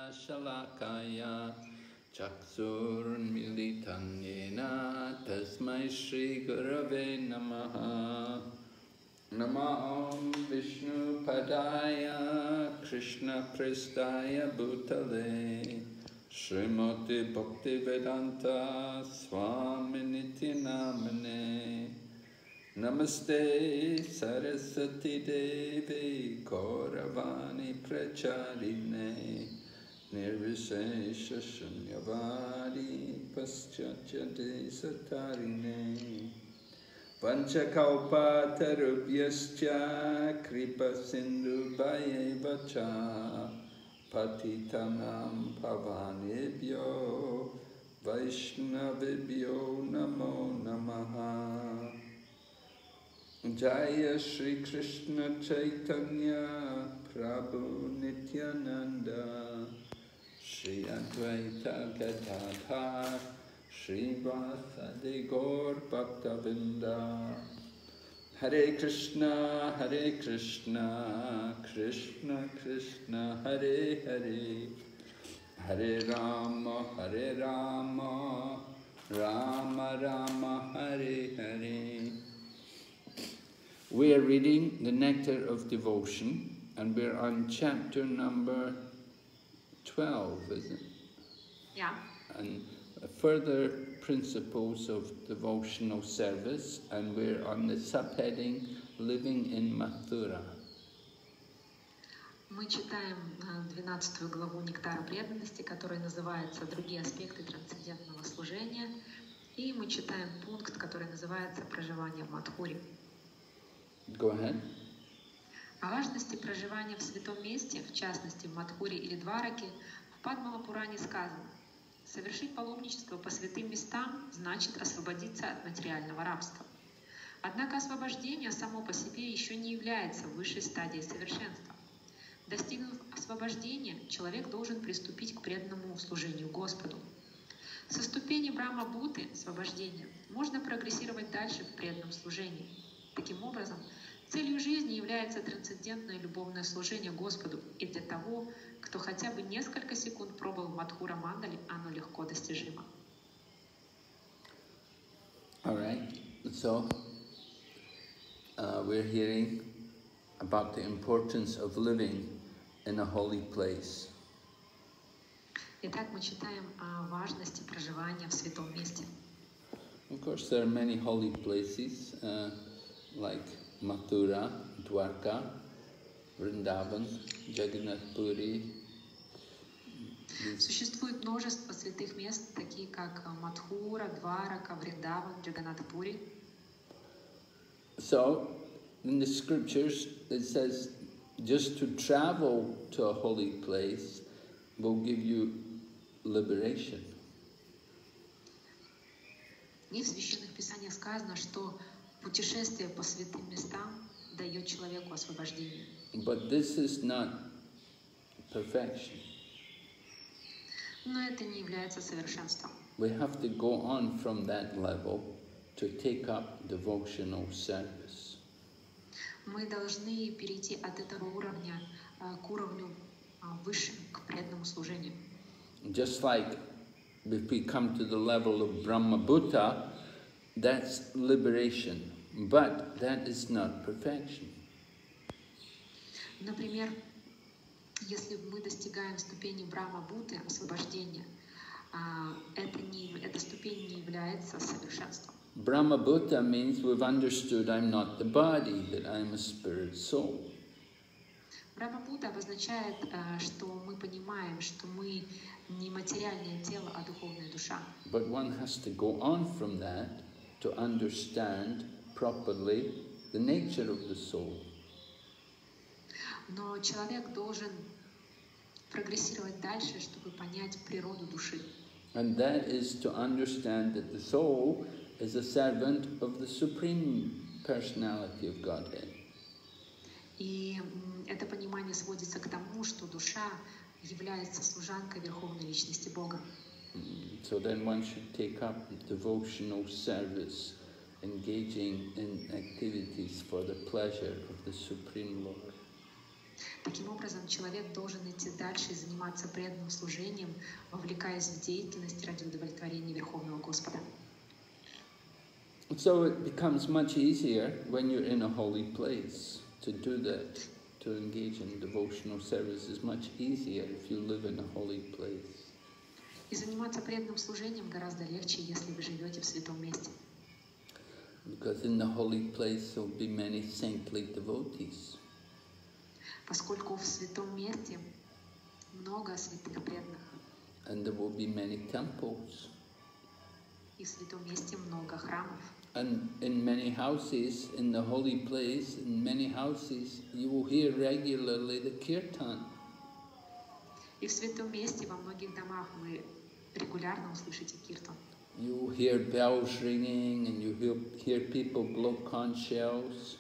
shalakaya chaksurmilitam yena tasmai Shri Gurave Namaha. Namo Vishnu Padaya Krishna Prestaya Bhutale Srimati Bhaktivedanta Swaminiti Namane. Namaste Saraswati Devi Gauravani Pracharine Nirvishesha Shunyavadi Paschachate Satarine Panchakalpatarubhyascha Kripa Sindhu Bhayevacha Patitanam Pavanebhyo Vaishnavibhyo Namo Namaha. Jaya Shri Krishna Chaitanya Prabhu Nityananda Shri Advaita Gadadhar Shri Vasadi Gaur Bhaktavinda. Hare Krishna, Krishna Krishna, Hare Hare, Hare Rama, Rama Rama, Hare Hare. We are reading the Nectar of Devotion, and we're on chapter number 12, isn't it? Yeah. And further principles of devotional service, and we're on the subheading Living in Mathura. Мы читаем 12 главу Нектара преданности, которая называется «Другие аспекты трансцендентного служения», и мы читаем пункт, который называется «Проживание в Мадхуре». Go ahead. О важности проживания в святом месте, в частности в Мадхуре или Двараке, в Падма-пуране сказано: совершить паломничество по святым местам значит освободиться от материального рабства. Однако освобождение само по себе еще не является высшей стадией совершенства. Достигнув освобождения, человек должен приступить к преданному служению Господу. Со ступени Брахма-Будды, освобождения, можно прогрессировать дальше в преданном служении. Таким образом, целью жизни является трансцендентное любовное служение Господу, и для того, кто хотя бы несколько секунд пробыл в Мадхура Мандали, оно легко достижимо. All right. So we're hearing about the importance of living in a holy place. Итак, мы читаем о важности проживания в святом месте. Of course, there are many holy places like Mathura, Dwarka, Vrindavan, Jagannath Puri. Существует множество святых мест, такие как Мадхура, Дварака, Вриндаван, Джаганнат-Пури. So, in the scriptures, it says just to travel to a holy place will give you liberation. И в священных писаниях сказано, что путешествие по святым местам дает человеку освобождение. But this is not perfection. Но это не является совершенством. We have to go on from that level to take up devotional service. Мы должны перейти от этого уровня к уровню выше, к преданному служению. Just like if we come to the level of Brahma-Bhuta, that's liberation, but that is not perfection. Например, если мы достигаем ступени Брахма-Будды, освобождения, эта ступень не является совершенством. Brahma-Bhuta means we've understood I'm not the body, that I'm a spirit soul. Брахма-Будда обозначает, что мы понимаем, что мы не материальное тело, а духовная душа. But one has to go on from that to understand properly the nature of the soul. Но человек должен прогрессировать дальше, чтобы понять природу души. And that is to understand that the soul is a servant of the Supreme Personality of Godhead. И это понимание сводится к тому, что душа является служанкой Верховной Личности Бога. So then one should take up devotional service, engaging in activities for the pleasure of the Supreme Lord. Таким образом, человек должен идти дальше и заниматься преданным служением, вовлекаясь в деятельность ради удовлетворения Верховного Господа. So it becomes much easier when you're in a holy place to do that, to engage in devotional service is much easier if you live in a holy place. И заниматься преданным служением гораздо легче, если вы живете в святом месте. Because in the holy place there will be many saintly devotees. Поскольку в святом месте много святых преданных. And there will be many temples. И в святом месте много храмов. And in many houses, in the holy place, in many houses, you will hear regularly the kirtan. И в святом месте во многих домах вы регулярно услышите киртан. You will hear bells ringing and you hear people blow conch shells.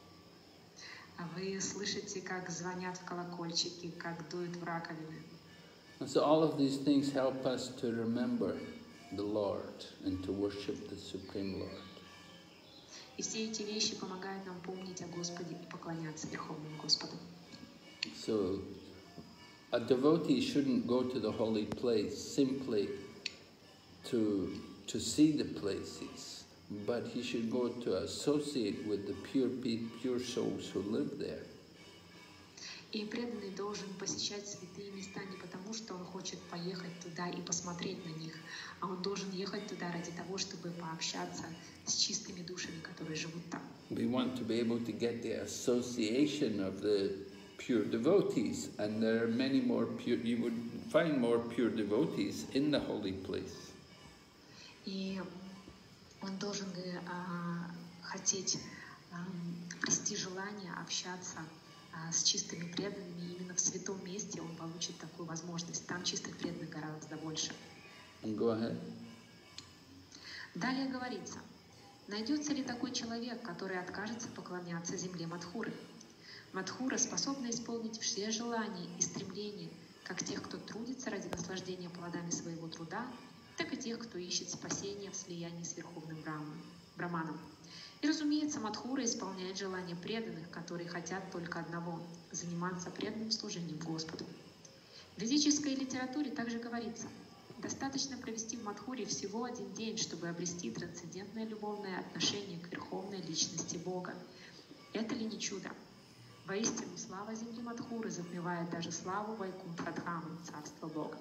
Вы слышите, как звонят в колокольчики, как дуют в раковины. And so all of these things help us to remember the Lord and to worship the Supreme Lord. И все эти вещи помогают нам помнить о Господе и поклоняться Верховному Господу. So a devotee shouldn't go to the holy place simply to see the places, but he should go to associate with the pure souls who live there. И преданный должен посещать святые места не потому, что он хочет поехать туда и посмотреть на них, а он должен ехать туда ради того, чтобы пообщаться с чистыми душами, которые живут там. We want to be able to get the association of the pure devotees, and there are many more pure, you would find more pure devotees in the holy place. И он должен хотеть обрести желание общаться с чистыми преданными, и именно в святом месте он получит такую возможность. Там чистых преданных гораздо больше. Go ahead. Далее говорится, найдется ли такой человек, который откажется поклоняться земле Мадхуры? Мадхура способна исполнить все желания и стремления, как тех, кто трудится ради наслаждения плодами своего труда, так и тех, кто ищет спасения в слиянии с Верховным Браманом. И, разумеется, Мадхура исполняет желания преданных, которые хотят только одного – заниматься преданным служением Господу. В ведической литературе также говорится, достаточно провести в Мадхуре всего один день, чтобы обрести трансцендентное любовное отношение к Верховной Личности Бога. Это ли не чудо? Воистину, слава земли Мадхуры затмевает даже славу Вайкунтха-дхамы, Царства Бога.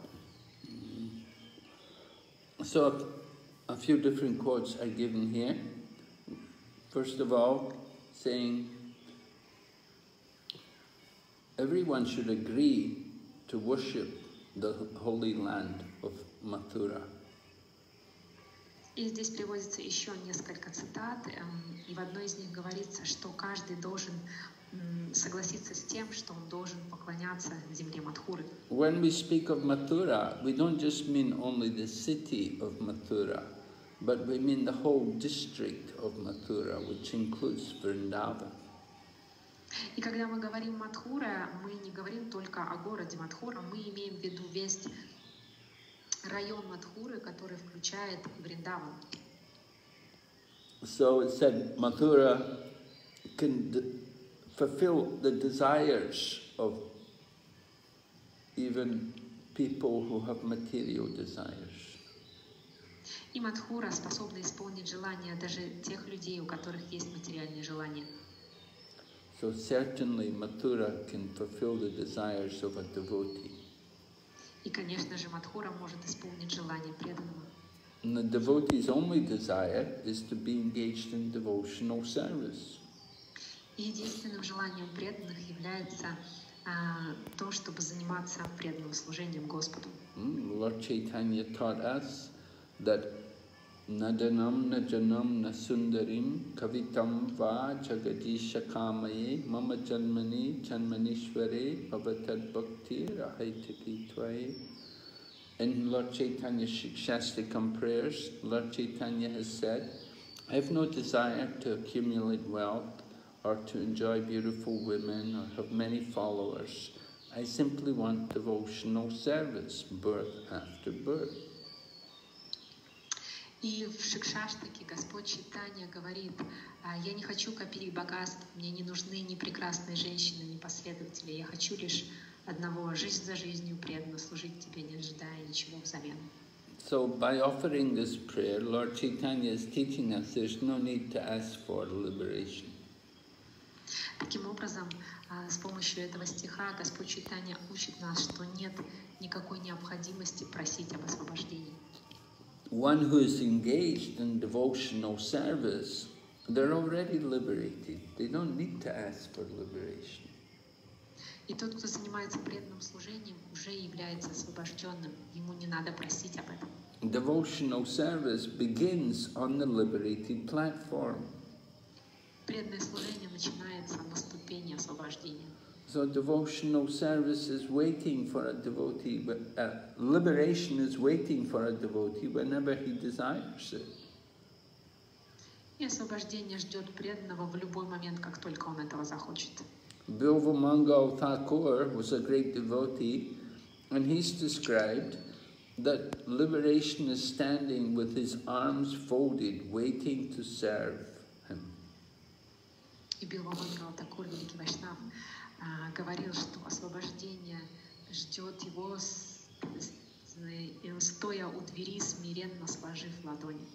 So a few different quotes are given here. First of all, saying everyone should agree to worship the holy land of Mathura. И здесь приводится еще несколько цитат, и в одной из них говорится, что каждый должен согласиться с тем, что он должен поклоняться земле Мадхуры. When we speak of Mathura, we don't just mean only the city of Mathura, but we mean the whole district of Mathura, which includes Vrindavan. И когда мы говорим Мадхура, мы не говорим только о городе Мадхура, мы имеем в виду весь район Мадхуры, который включает Вриндаван. So it said Mathura can fulfill the desires of even people who have material desires. И Мадхура способна исполнить желания даже тех людей, у которых есть материальные желания. So certainly Mathura can fulfill the desires of a devotee. И, конечно же, Мадхура может исполнить желание преданного. And the devotee's only desire is to be engaged in devotional service. И единственным желанием преданных является то, чтобы заниматься преданным служением Господу. Lord Chaitanya taught us that Nadanam najanam nasundarim kavitam va jagadisha kamaye mama janmani janmanishware bhavatad bhakti rahaitaki tvaye. In Lord Chaitanya's Shikshastikam prayers, Lord Chaitanya has said, I have no desire to accumulate wealth or to enjoy beautiful women or have many followers. I simply want devotional service, birth after birth. И в Шикшаштаке Господь Чайтанья говорит: я не хочу копить богатств, мне не нужны ни прекрасные женщины, ни последователи, я хочу лишь одного: жизнь за жизнью, преданно служить тебе, не ожидая ничего взамен. So by offering this prayer, Lord Chaitanya is teaching us there's no need to ask for liberation. Таким образом, с помощью этого стиха Господь Чайтанья учит нас, что нет никакой необходимости просить об освобождении. One who is engaged in devotional service, they're already liberated. They don't need to ask for liberation. И тот, кто занимается преданным служением, уже является освобожденным. Ему не надо просить об этом. Devotional service begins on the liberated platform. Преданное служение начинается на ступени освобождения. So devotional service is waiting for a devotee, liberation is waiting for a devotee whenever he desires it. И освобождение ждет преданного в любой момент, как только он этого захочет. Bilva Mangal Thakur was a great devotee, and he's described that liberation is standing with his arms folded, waiting to serve him. И Билва Мангал Такур, великий вайшнав, говорил, что освобождение ждет его, стоя у двери, смиренно сложив ладони.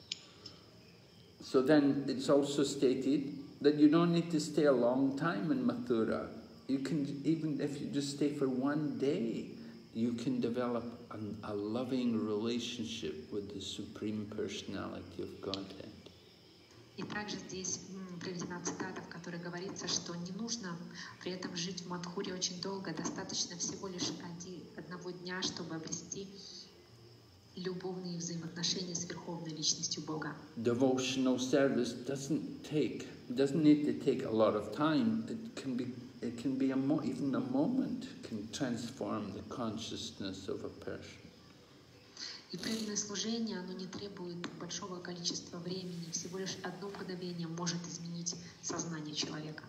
So then it's also stated that you don't need to stay a long time in Mathura. You can, even if you just stay for one day, you can develop a loving relationship with the Supreme Personality of Godhead. И также здесь приведена цитата, в которой говорится, что не нужно при этом жить в Мадхуре очень долго, достаточно всего лишь одного дня, чтобы обрести любовные взаимоотношения с Верховной Личностью Бога. Devotional service doesn't need to take a lot of time. It can be even a moment can transform the consciousness of a person. И преданное служение, оно не требует большого количества времени, всего лишь одно мгновение может изменить сознание человека.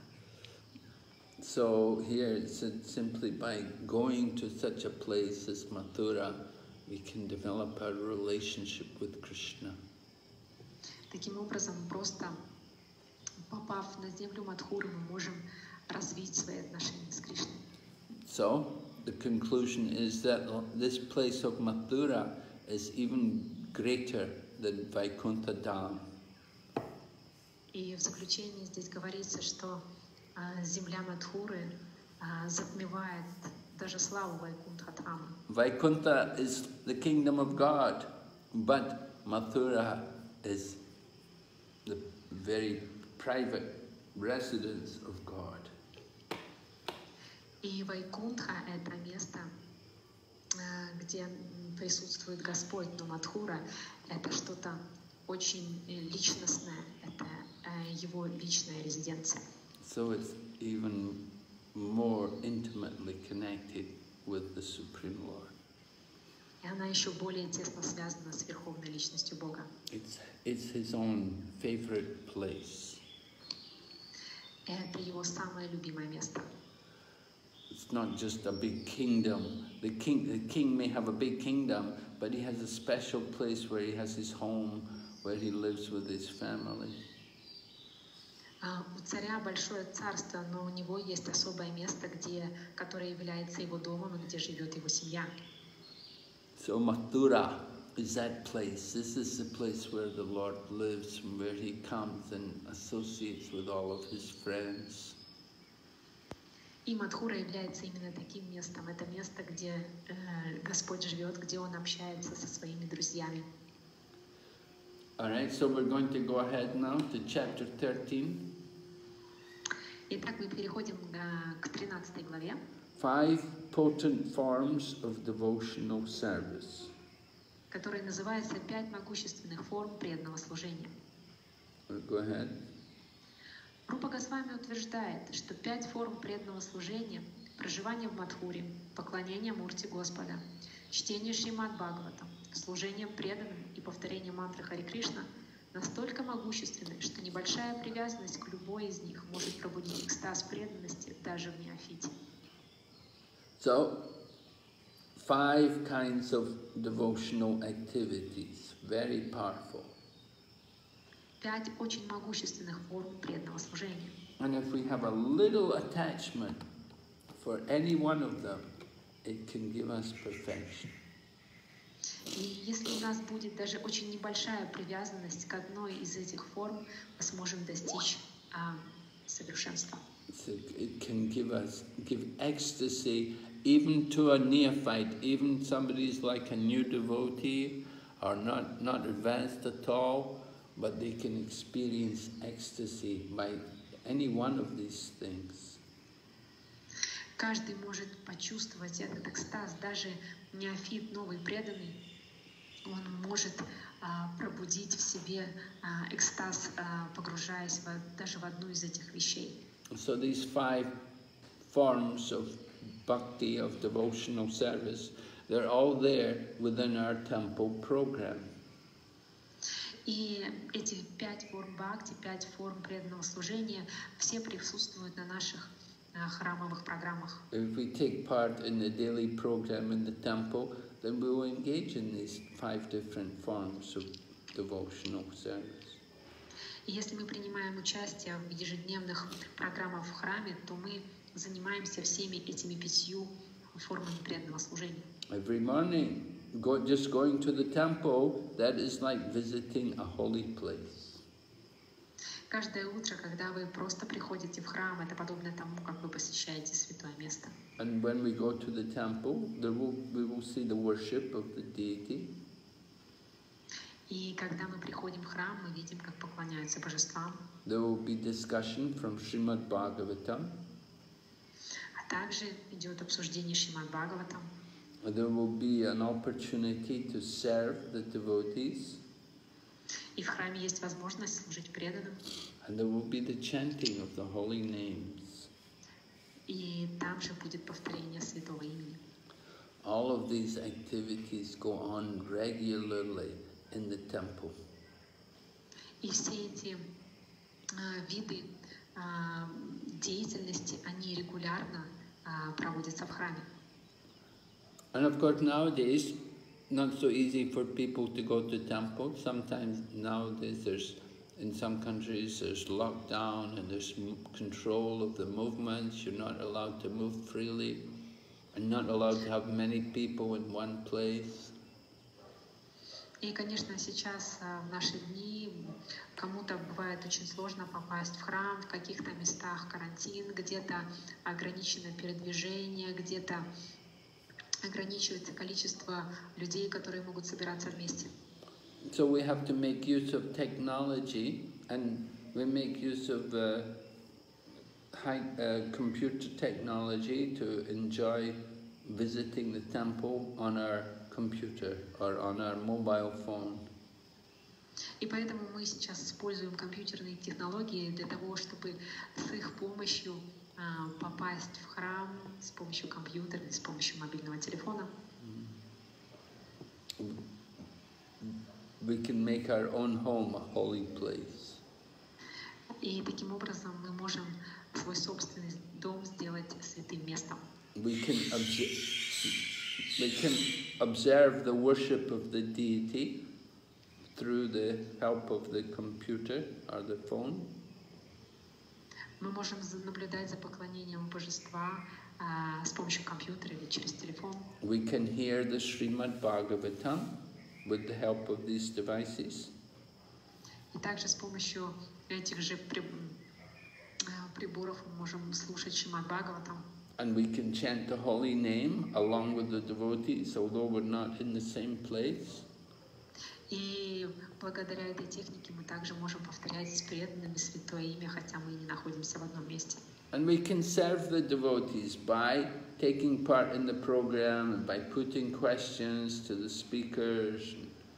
So here it said simply by going to such a place as Mathura, we can develop our relationship with Krishna. Таким образом, просто попав на землю Мадхуры, мы можем развить свои отношения с Кришной. So the conclusion is that this place of Mathura is even greater than Vaikuntha Dham. И в заключении здесь говорится, что земля Мадхуры затмевает даже славу Вайкунтха Дхамы. Vaikuntha is the kingdom of God, but Mathura is the very private residence of God. И Вайкунтха — это место, где присутствует Господь, но Мадхура — это что-то очень личностное, это его личная резиденция. So it's even more intimately connected with the Supreme Lord. И она еще более тесно связана с Верховной Личностью Бога. It's his own favorite place. Это его самое любимое место. It's not just a big kingdom. The king may have a big kingdom, but he has a special place where he has his home, where he lives with his family. У царя большое царство, но у него есть особое место, которое является его домом и где живет его семья. So Mathura is that place. This is the place where the Lord lives and where he comes and associates with all of his friends. И Мадхура является именно таким местом. Это место, где Господь живет, где Он общается со своими друзьями. All right, so we're going to go ahead now to chapter 13. Итак, мы переходим к 13 главе. 5 potent forms of devotional service. Которая называется «5 могущественных форм преданного служения». Go ahead. Рупа Госвами утверждает, что 5 форм преданного служения — проживание в Мадхуре, поклонение Мурти Господа, чтение Шримад Бхагаватам, служением преданным и повторение мантры Хари Кришна — настолько могущественны, что небольшая привязанность к любой из них может пробудить экстаз преданности даже в неофите. So, 5 kinds of devotional activities, very powerful. 5 очень могущественных форм преданного служения. And if we have a little attachment for any one of them, it can give us perfection. И если у нас будет даже очень небольшая привязанность к одной из этих форм, мы сможем достичь совершенства. So it can give ecstasy even to a neophyte, even somebody's like a new devotee or not advanced at all, but they can experience ecstasy by any one of these things. Каждый может почувствовать этот экстаз, даже неофит, новый преданный, он может пробудить в себе экстаз, погружаясь даже в одну из этих вещей. So these 5 forms of bhakti, of devotional service, they're all there within our temple program. И эти 5 форм бхакти, 5 форм преданного служения, все присутствуют на наших храмовых программах. If we take part in the daily program in the temple, then we will engage in these 5 different forms of devotional service. И если мы принимаем участие в ежедневных программах в храме, то мы занимаемся всеми этими 5 формами преданного служения. Every morning, just going to the temple, that is like visiting a holy place. Каждое утро, когда вы просто приходите в храм, это подобно тому, как вы посещаете святое место. And when we go to the temple, we will see the worship of the deity. И когда мы приходим в храм, мы видим, как поклоняются божествам. There will be discussion from Srimad Bhagavatam. А также идет обсуждение Шримад Бхагаватам. There will be an opportunity to serve the devotees. И в храме есть возможность служить преданным. And there will be the chanting of the holy names. И там же будет повторение святого имени. All of these activities go on regularly in the temple. И все эти виды деятельности, они регулярно проводятся в храме. And of course nowadays, not so easy for people to go to temple. Sometimes nowadays in some countries there's lockdown and there's control of the movements. You're not allowed to move freely and not allowed to have many people in one place. И, конечно, сейчас, в наши дни, кому-то бывает очень сложно попасть в храм, в каких-то местах карантин, где-то ограничено передвижение, где-то ограничивается количество людей, которые могут собираться вместе. So we have to make use of technology, and we make use of computer technology to enjoy visiting the temple on our computer or on our mobile phone. И поэтому мы сейчас используем компьютерные технологии для того, чтобы с их помощью попасть в храм с помощью компьютера, с помощью мобильного телефона. We can make our own home a holy place. И таким образом мы можем свой собственный дом сделать святым местом. We can observe the worship of the deity through the help of the computer or the phone. Мы можем наблюдать за поклонением божества с помощью компьютера или через телефон. We can hear the Srimad Bhagavatam with the help of these devices. И также с помощью этих же приборов мы можем слушать Шримад Бхагаватам. And we can chant the holy name along with the devotees, although we're not in the same place. И благодаря этой технике мы также можем повторять с преданными святое имя, хотя мы не находимся в одном месте. And we can serve the devotees by taking part in the program and by putting questions to the speakers.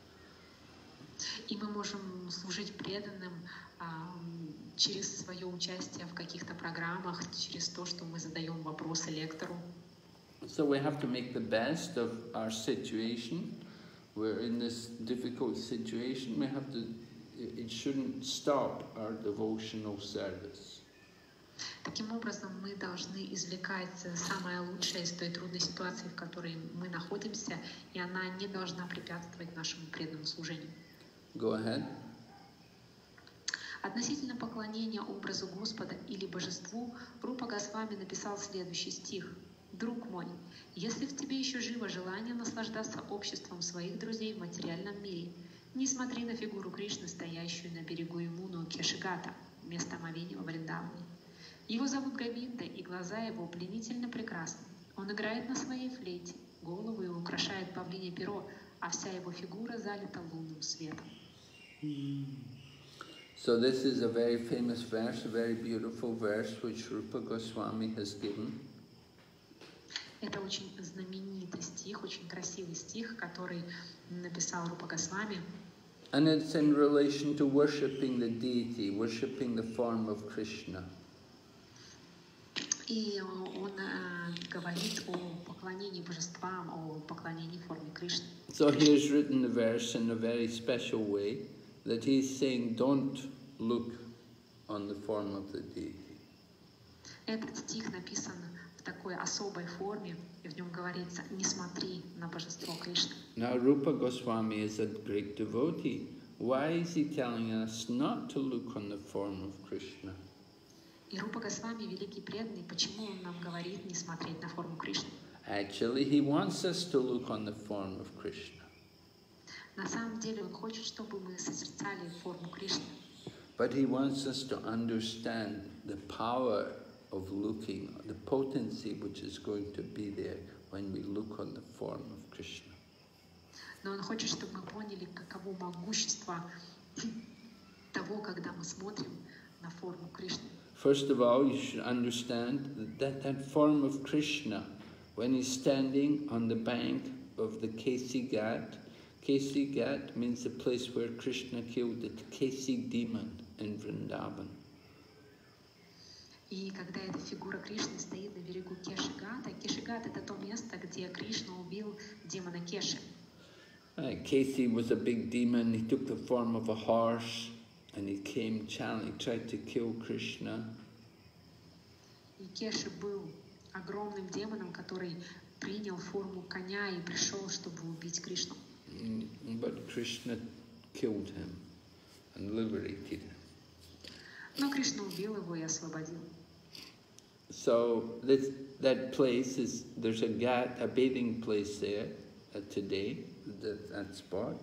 И мы можем служить преданным через свое участие в каких-то программах, через то, что мы задаем вопросы лектору. So we have to make the best of our situation. We're in this difficult situation. We have to. It shouldn't stop our devotional service. Таким образом, мы должны извлекать самое лучшее из той трудной ситуации, в которой мы находимся, и она не должна препятствовать нашему преданному служению. Go ahead. Относительно поклонения образу Господа или божеству, Рупа Госвами написал следующий стих. «Друг мой, если в тебе еще живо желание наслаждаться обществом своих друзей в материальном мире, не смотри на фигуру Кришны, стоящую на берегу Ямуны у Кешигата, места омовения во Вриндаване. Его зовут Говинда, и глаза его пленительно прекрасны. Он играет на своей флейте, голову его украшает павлинье перо, а вся его фигура залита лунным светом». So this is a very famous verse, a very beautiful verse which Rupa Goswami has given. Это очень знаменитый стих, очень красивый стих, который написал Рупа Госвами. And it's in relation to worshipping the deity, worshipping the form of Krishna. И он говорит о поклонении божествам, о поклонении форме Кришны. So he has written the verse in a very special way, that he's saying, don't look on the form of the deity. Этот стих написан в такой особой форме, и в нем говорится: не смотри на божество Кришны. Now Rupa Goswami is a great devotee. Why is he telling us not to look on the form of Krishna? И Рупа Госвами, великий преданный, почему он нам говорит не смотреть на форму Кришны? Actually, he wants us to look on the form of Krishna. На самом деле он хочет, чтобы мы созерцали форму Кришны. But he wants us to understand the power of looking, the potency which is going to be there when we look on the form of Krishna. Но он хочет, чтобы мы поняли, каково могущество того, когда мы смотрим на форму Кришны. First of all, you should understand that form of Krishna, when he's standing on the bank of the Kesi Ghat means the place where Krishna killed the Kesi demon in Vrindavan. И когда эта фигура Кришны стоит на берегу Кешигата, Кешигат — это то место, где Кришна убил демона Кеши. Kesi was a big demon. He took the form of a horse and he came channeling, tried to kill Krishna. И Кеши был огромным демоном, который принял форму коня и пришел, чтобы убить Кришну. But Krishna killed him and liberated him. Но Кришна убил его и освободил. So that place is, there's a ghat, a bathing place there today, that spot.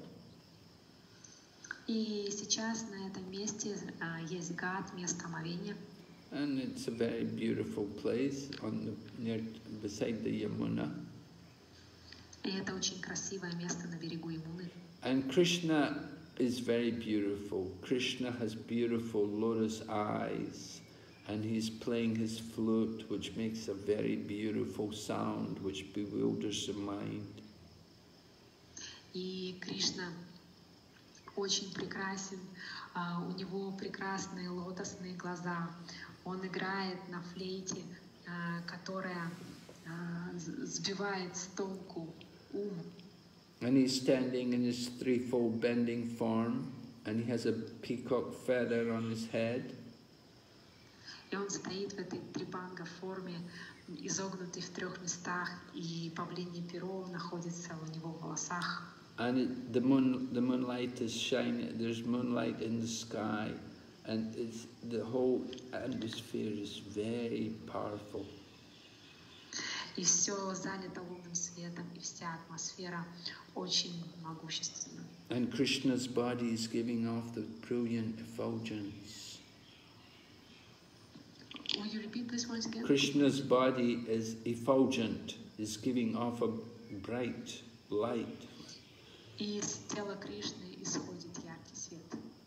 И сейчас на этом месте есть гат, место омовения. And it's a very beautiful place beside the Yamuna. И это очень красивое место на берегу Ямуны. And Krishna is very beautiful. Krishna has beautiful lotus eyes, and he's playing his flute, which makes a very beautiful sound, which bewilders the mind. И Кришна очень прекрасен, у него прекрасные лотосные глаза. Он играет на флейте, которая сбивает с толку ум. And he's standing in his threefold bending form, and he has a peacock feather on his head. И он стоит в этой трибанга форме, изогнутый в трех местах, и павлинье перо находится у него в волосах. And the moonlight is shining. There's moonlight in the sky, and the whole atmosphere is very powerful. И все залито лунным светом, и вся атмосфера очень могущественна. And Krishna's body is giving off the brilliant effulgence. Will you repeat this once again? Krishna's body is effulgent, is giving off a bright light. И из тела Кришны исходит яркий свет.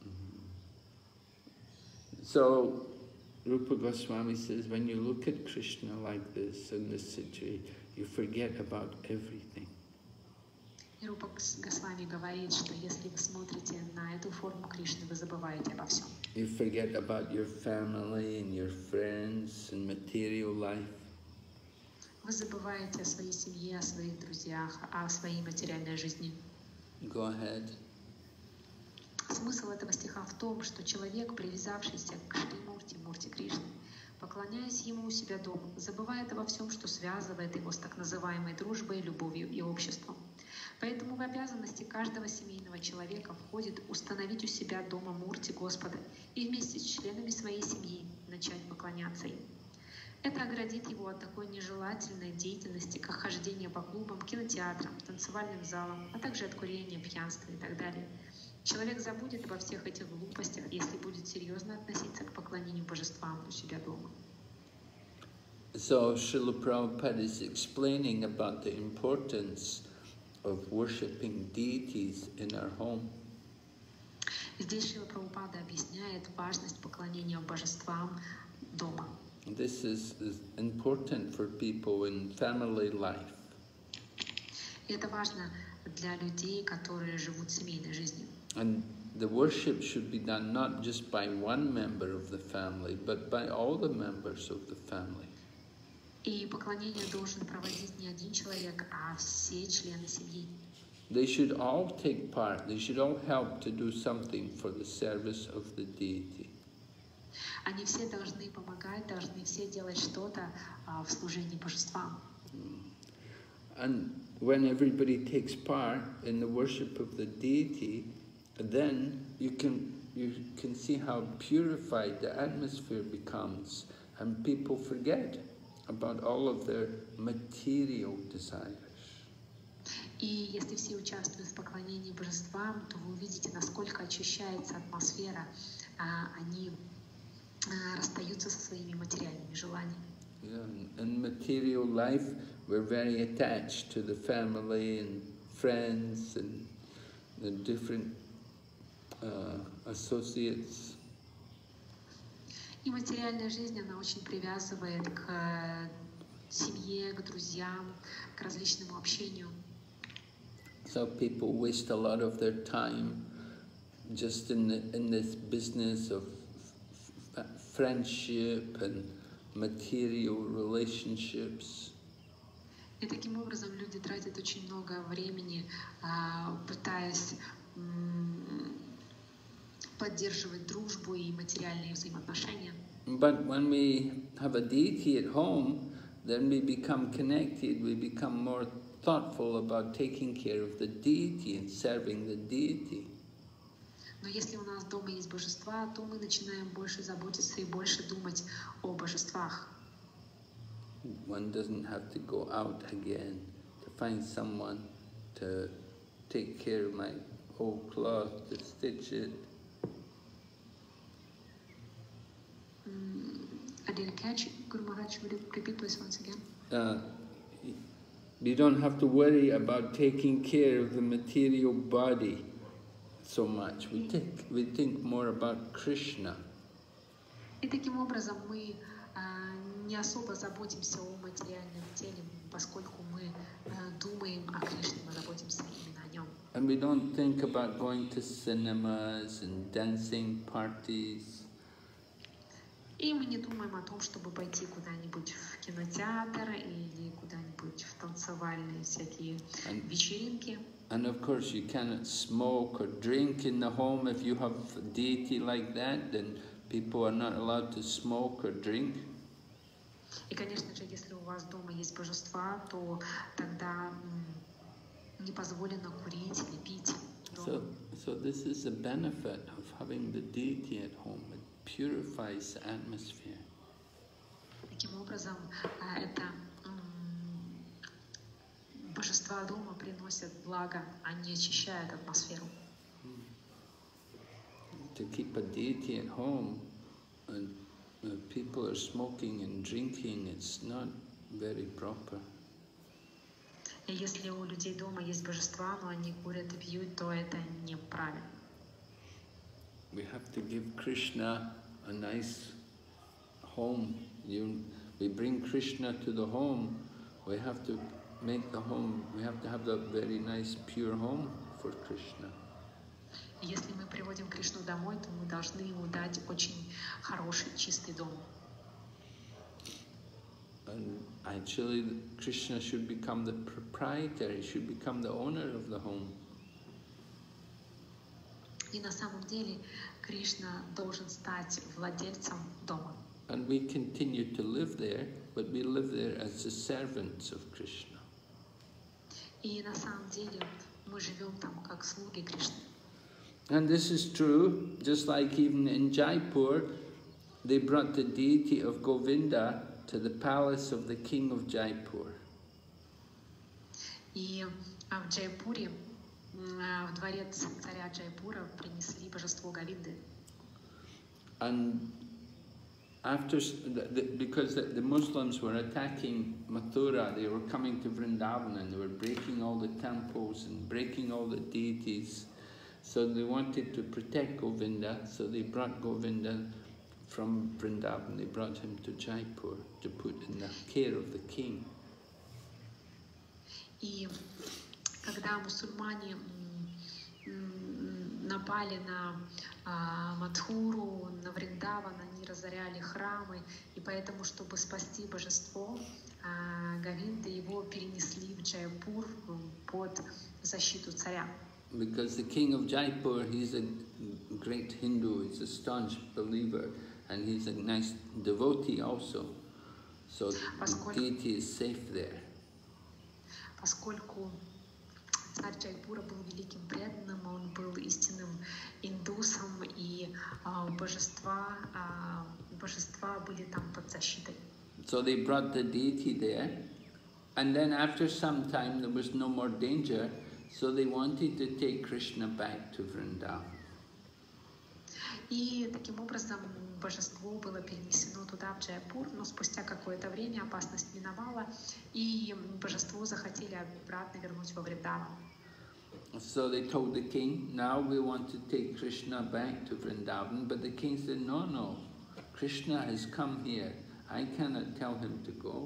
So Rupa Goswami says, when you look at Krishna like this, in this situation, you forget about everything. И Рупа Госвами говорит, что если вы смотрите на эту форму Кришны, вы забываете обо всем. You forget about your family and your friends and material life. Вы забываете о своей семье, о своих друзьях, о своей материальной жизни. Go ahead. Смысл этого стиха в том, что человек, привязавшийся к Шри-Мурти, Мурти Кришны, поклоняясь Ему у себя дома, забывает обо всем, что связывает его с так называемой дружбой, любовью и обществом. Поэтому в обязанности каждого семейного человека входит установить у себя дома Мурти Господа и вместе с членами своей семьи начать поклоняться им. Это оградит его от такой нежелательной деятельности, как хождение по клубам, кинотеатрам, танцевальным залам, а также от курения, пьянства и так далее. Человек забудет обо всех этих глупостях, если будет серьезно относиться к поклонению божествам у себя дома. So Srila Prabhupada is explaining about the importance of worshipping deities in our home. Здесь Шрила Прабхупада объясняет важность поклонения божествам дома. This is important for people in family life. И это важно для людей, которые живут семейной жизнью. And the worship should be done not just by one member of the family, but by all the members of the family. И поклонение должен проводить не один человек, а все члены семьи. They should all take part. They should all help to do something for the service of the deity. Они все должны помогать, должны все делать что-то в служении божествам. And when everybody takes part in the worship of the deity, then you can see how purified the atmosphere becomes, and people forget about all of their material desires. И если все участвуют в поклонении божествам, то вы увидите, насколько очищается атмосфера. Они расстаются со своими материальными желаниями. Yeah, in material life, we're very attached to the family and friends and the different associates. И материальная жизнь, она очень привязывает к семье, к друзьям, к различному общению. So people waste a lot of their time just in this business of friendship and material relationships. И таким образом люди тратят очень много времени, пытаясь поддерживать дружбу и материальные взаимоотношения. But when we have a deity at home, then we become connected, we become more thoughtful about taking care of the deity and serving the deity. Но если у нас дома есть божества, то мы начинаем больше заботиться и больше думать о божествах. One doesn't have to go out again to find someone to take care of my old cloth, to stitch it. I didn't catch it. Guru Maharaj, would you repeat please once again? You don't have to worry about taking care of the material body so much. We think more about Krishna. И таким образом мы не особо заботимся о материальном теле, поскольку мы думаем о Кришне, мы заботимся именно о нем. And we don't think about going to cinemas and dancing parties. И мы не думаем о том, чтобы пойти куда-нибудь в кинотеатр или куда-нибудь в танцевальные всякие вечеринки. And of course you cannot smoke or drink in the home. If you have a deity like that, then people are not allowed to smoke or drink. И, конечно же, если у вас дома есть божества, то тогда не позволено курить или пить дома. So this is the benefit of having the deity at home. It purifies the atmosphere. Таким образом, это божества дома приносят благо, они очищают атмосферу. To keep a deity at home and people are smoking and drinking, it's not very proper. И если у людей дома есть божества, но они курят и пьют, то это неправильно. We have to give Krishna a nice home. We bring Krishna to the home. We have to make the home. We have to have a very nice, pure home for Krishna. Если мы приводим Кришну домой, то мы должны ему дать очень хороший, чистый дом. And actually, Krishna should become the proprietor. He should become the owner of the home. И на самом деле Кришна должен стать владельцем дома. and we continue to live there, but we live there as the servants of Krishna. И на самом деле мы живем там как слуги Кришны. And this is true, just like even in Jaipur, they brought the deity of Govinda to the palace of the king of Jaipur. И в Джайпуре, в дворец царя Джайпура принесли божество Говинды. And after, because the Muslims were attacking Mathura, they were coming to Vrindavan and they were breaking all the temples and breaking all the deities. So they wanted to protect Govinda, so they brought Govinda from Vrindavan, they brought him to Jaipur to put in the care of the king. И когда мусульмане напали на Мадхуру, на Вриндаван, они разоряли храмы, и поэтому, чтобы спасти божество Говинды, его перенесли в Джайпур под защиту царя. Because the king of Jaipur, he's a great Hindu, he's a staunch believer, and he's a nice devotee also. So the deity is safe there. Поскольку царь Джайпура был великим преданным, он был истинным индусом, и божества были там под защитой. So they brought the deity there, and then after some time there was no more danger, so they wanted to take Krishna back to Vrindavan. И таким образом божество было перенесено туда, в Джайпур, но спустя какое-то время опасность миновала, и божество захотели обратно вернуть во Вриндаван. So they told the king, now we want to take Krishna back to Vrindavan, but the king said, no, no, Krishna has come here, I cannot tell him to go.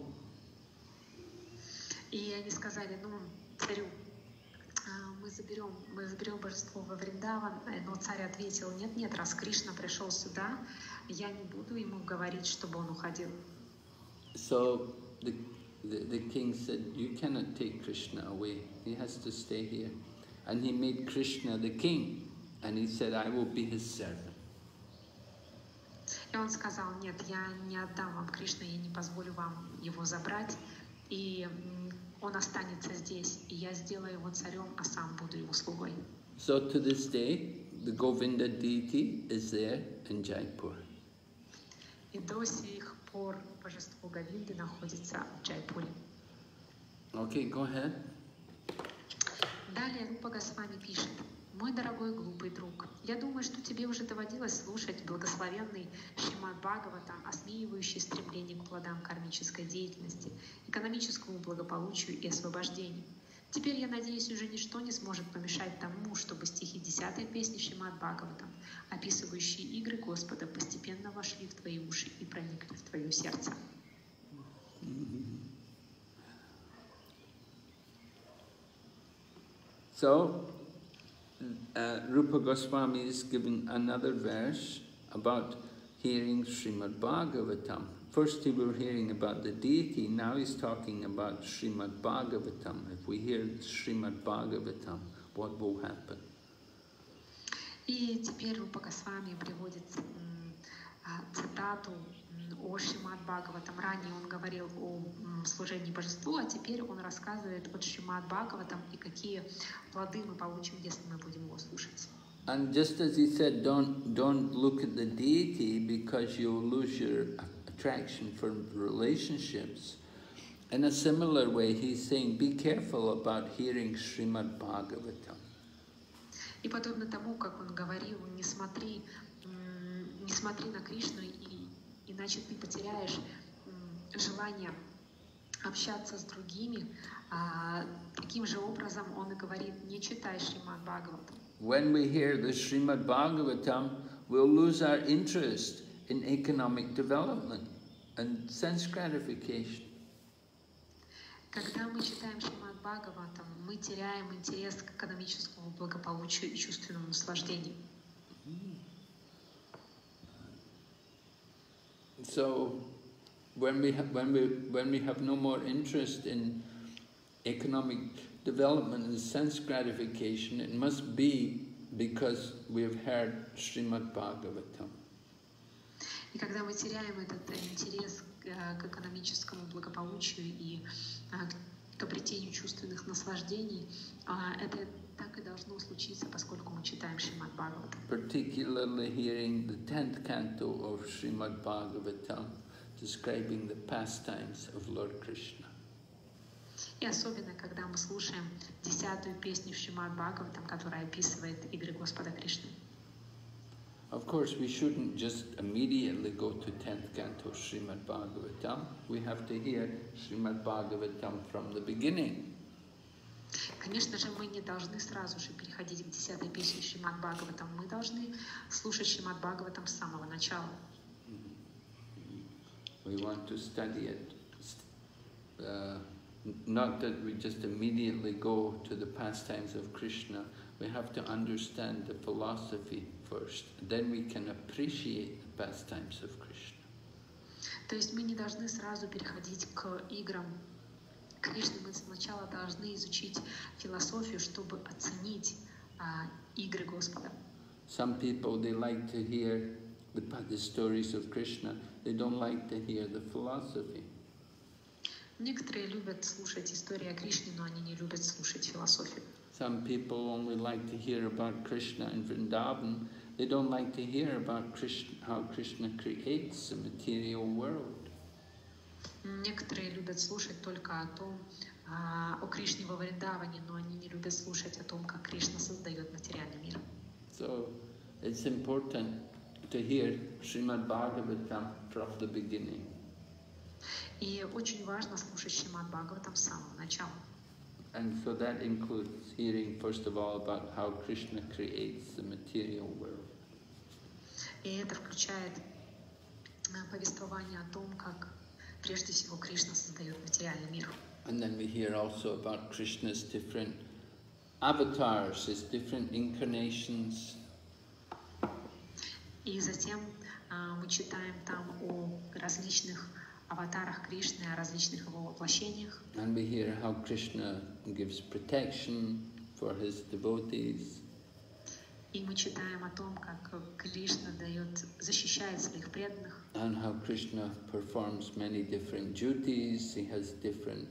И они сказали, ну, царю, мы заберем божество во Вриндаван, но царь ответил, нет, раз Кришна пришел сюда, я не буду ему говорить, чтобы он уходил. So the king said, you cannot take Krishna away, he has to stay here. And he made Krishna the king, and he said, I will be his servant. И он сказал, нет, я не отдам вам Кришну, я не позволю вам его забрать, и он останется здесь, и я сделаю его царем, а сам буду его слугой. So to this day, the Govinda deity is there in Jaipur. И до сих пор божество Говинды находится в Джайпуре. Okay, go ahead. Далее Рупа Госвами пишет: «Мой дорогой глупый друг, я думаю, что тебе уже доводилось слушать благословенный Шримад Бхагаватам, осмеивающий стремление к плодам кармической деятельности, экономическому благополучию и освобождению. Теперь, я надеюсь, уже ничто не сможет помешать тому, чтобы стихи 10-й песни Шримад Бхагаватам, описывающие игры Господа, постепенно вошли в твои уши и проникли в твое сердце». So, Rupa Goswami is giving another verse about hearing Srimad Bhagavatam. First we were hearing about the deity, now he's talking about Srimad Bhagavatam. If we hear Srimad Bhagavatam, what will happen? И теперь Рупа Госвами приводит цитату о Шримад Бхагаватам. Ранее он говорил о служении божеству, а теперь он рассказывает о Шримад Бхагаватам и какие плоды мы получим, если мы будем его слушать. And just as he said, don't look at the deity because you'll lose your attraction for relationships. In a similar way, he's saying, be careful about hearing Srimad Bhagavatam. И подобно тому, как он говорил, не смотри на Кришну, иначе ты потеряешь желание общаться с другими. Таким же образом он и говорит, не читай Шримад Бхагаватам. When we hear the Srimad Bhagavatam, we'll lose our interest in economic development and sense gratification. Когда мы читаем Шримад Бхагаватам, мы теряем интерес к экономическому благополучию и чувственному наслаждению. So, when we have no more interest in economic development and sense gratification, it must be because we have heard Srimad Bhagavatam. И когда мы теряем этот интерес к экономическому благополучию и к обретению чувственных наслаждений, это так и должно случиться, поскольку мы читаем Шримад Бхагаватам. Particularly hearing the 10th canto of Srimad Bhagavatam describing the pastimes of Lord Krishna. И особенно, когда мы слушаем 10-ю песню Шримад Бхагаватам, которая описывает игры Господа Кришны. Of course, we shouldn't just immediately go to 10th canto Srimad Bhagavatam. We have to hear Srimad Bhagavatam from the beginning. Конечно же, мы не должны сразу же переходить к 10-й песне Шримад Бхагаватам. Мы должны слушать Шримад Бхагаватам с самого начала. We want to study it. Not that we just immediately go to the pastimes of Krishna. We have to understand the philosophy first. Then we can appreciate the pastimes of Krishna. То есть мы не должны сразу переходить к играм Кришны. Мы сначала должны изучить философию, чтобы оценить игры Господа. Some people, they like to hear the stories of Krishna. They don't like to hear the philosophy. Некоторые любят слушать истории о Кришне, но они не любят слушать философию. Some people only like to hear about Krishna in Vrindavan. They don't like to hear about Krishna, how Krishna creates the material world. Некоторые любят слушать только о Кришне во Вриндаване, но они не любят слушать о том, как Кришна создает материальный мир. So it's important to hear Srimad Bhagavatam from the beginning. И очень важно слушать Шримад Бхагаватам с самого начала. And so that includes hearing, first of all, about how Krishna creates the material world. И это включает повествование о том, как прежде всего Кришна создает материальный мир. And then we hear also about Krishna's different avatars, his different incarnations. И затем мы читаем там о различных аватарах Кришны, о различных его воплощениях. And we hear how Krishna gives protection for his devotees. И мы читаем о том, как Кришна защищает своих преданных. And how Krishna performs many different duties. He has different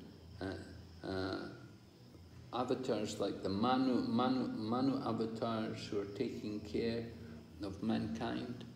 avatars, like the Manu avatars who are taking care of mankind.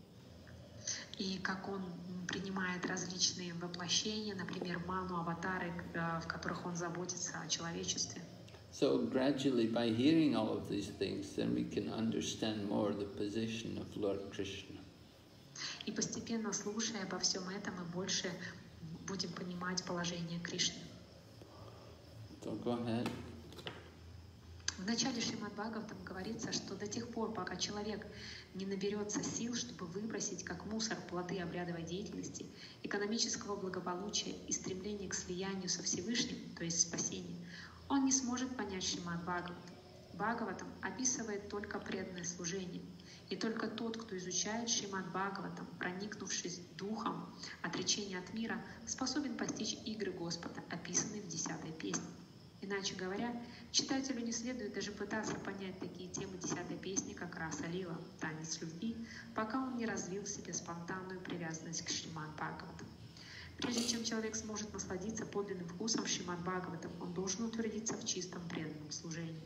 И как он принимает различные воплощения, например, Ману-аватары, в которых он заботится о человечестве. So gradually, by hearing all of these things, then we can understand more the position of Lord Krishna. И постепенно, слушая обо всем этом, мы больше будем понимать положение Кришны. So go ahead. В начале Шримад Бхагаватам говорится, что до тех пор, пока человек не наберется сил, чтобы выбросить как мусор плоды обрядовой деятельности, экономического благополучия и стремления к слиянию со Всевышним, то есть спасения, он не сможет понять Шримад Бхагаватам. Бхагаватам описывает только преданное служение. И только тот, кто изучает Шримад Бхагаватам, проникнувшись духом отречения от мира, способен постичь игры Господа, описанные в 10-й песне. Иначе говоря, читателю не следует даже пытаться понять такие темы 10-й песни, как раса лила, танец любви, пока он не развил в себе спонтанную привязанность к Шримад Бхагаватам. Прежде чем человек сможет насладиться подлинным вкусом Шримад Бхагаватам, он должен утвердиться в чистом преданном служении.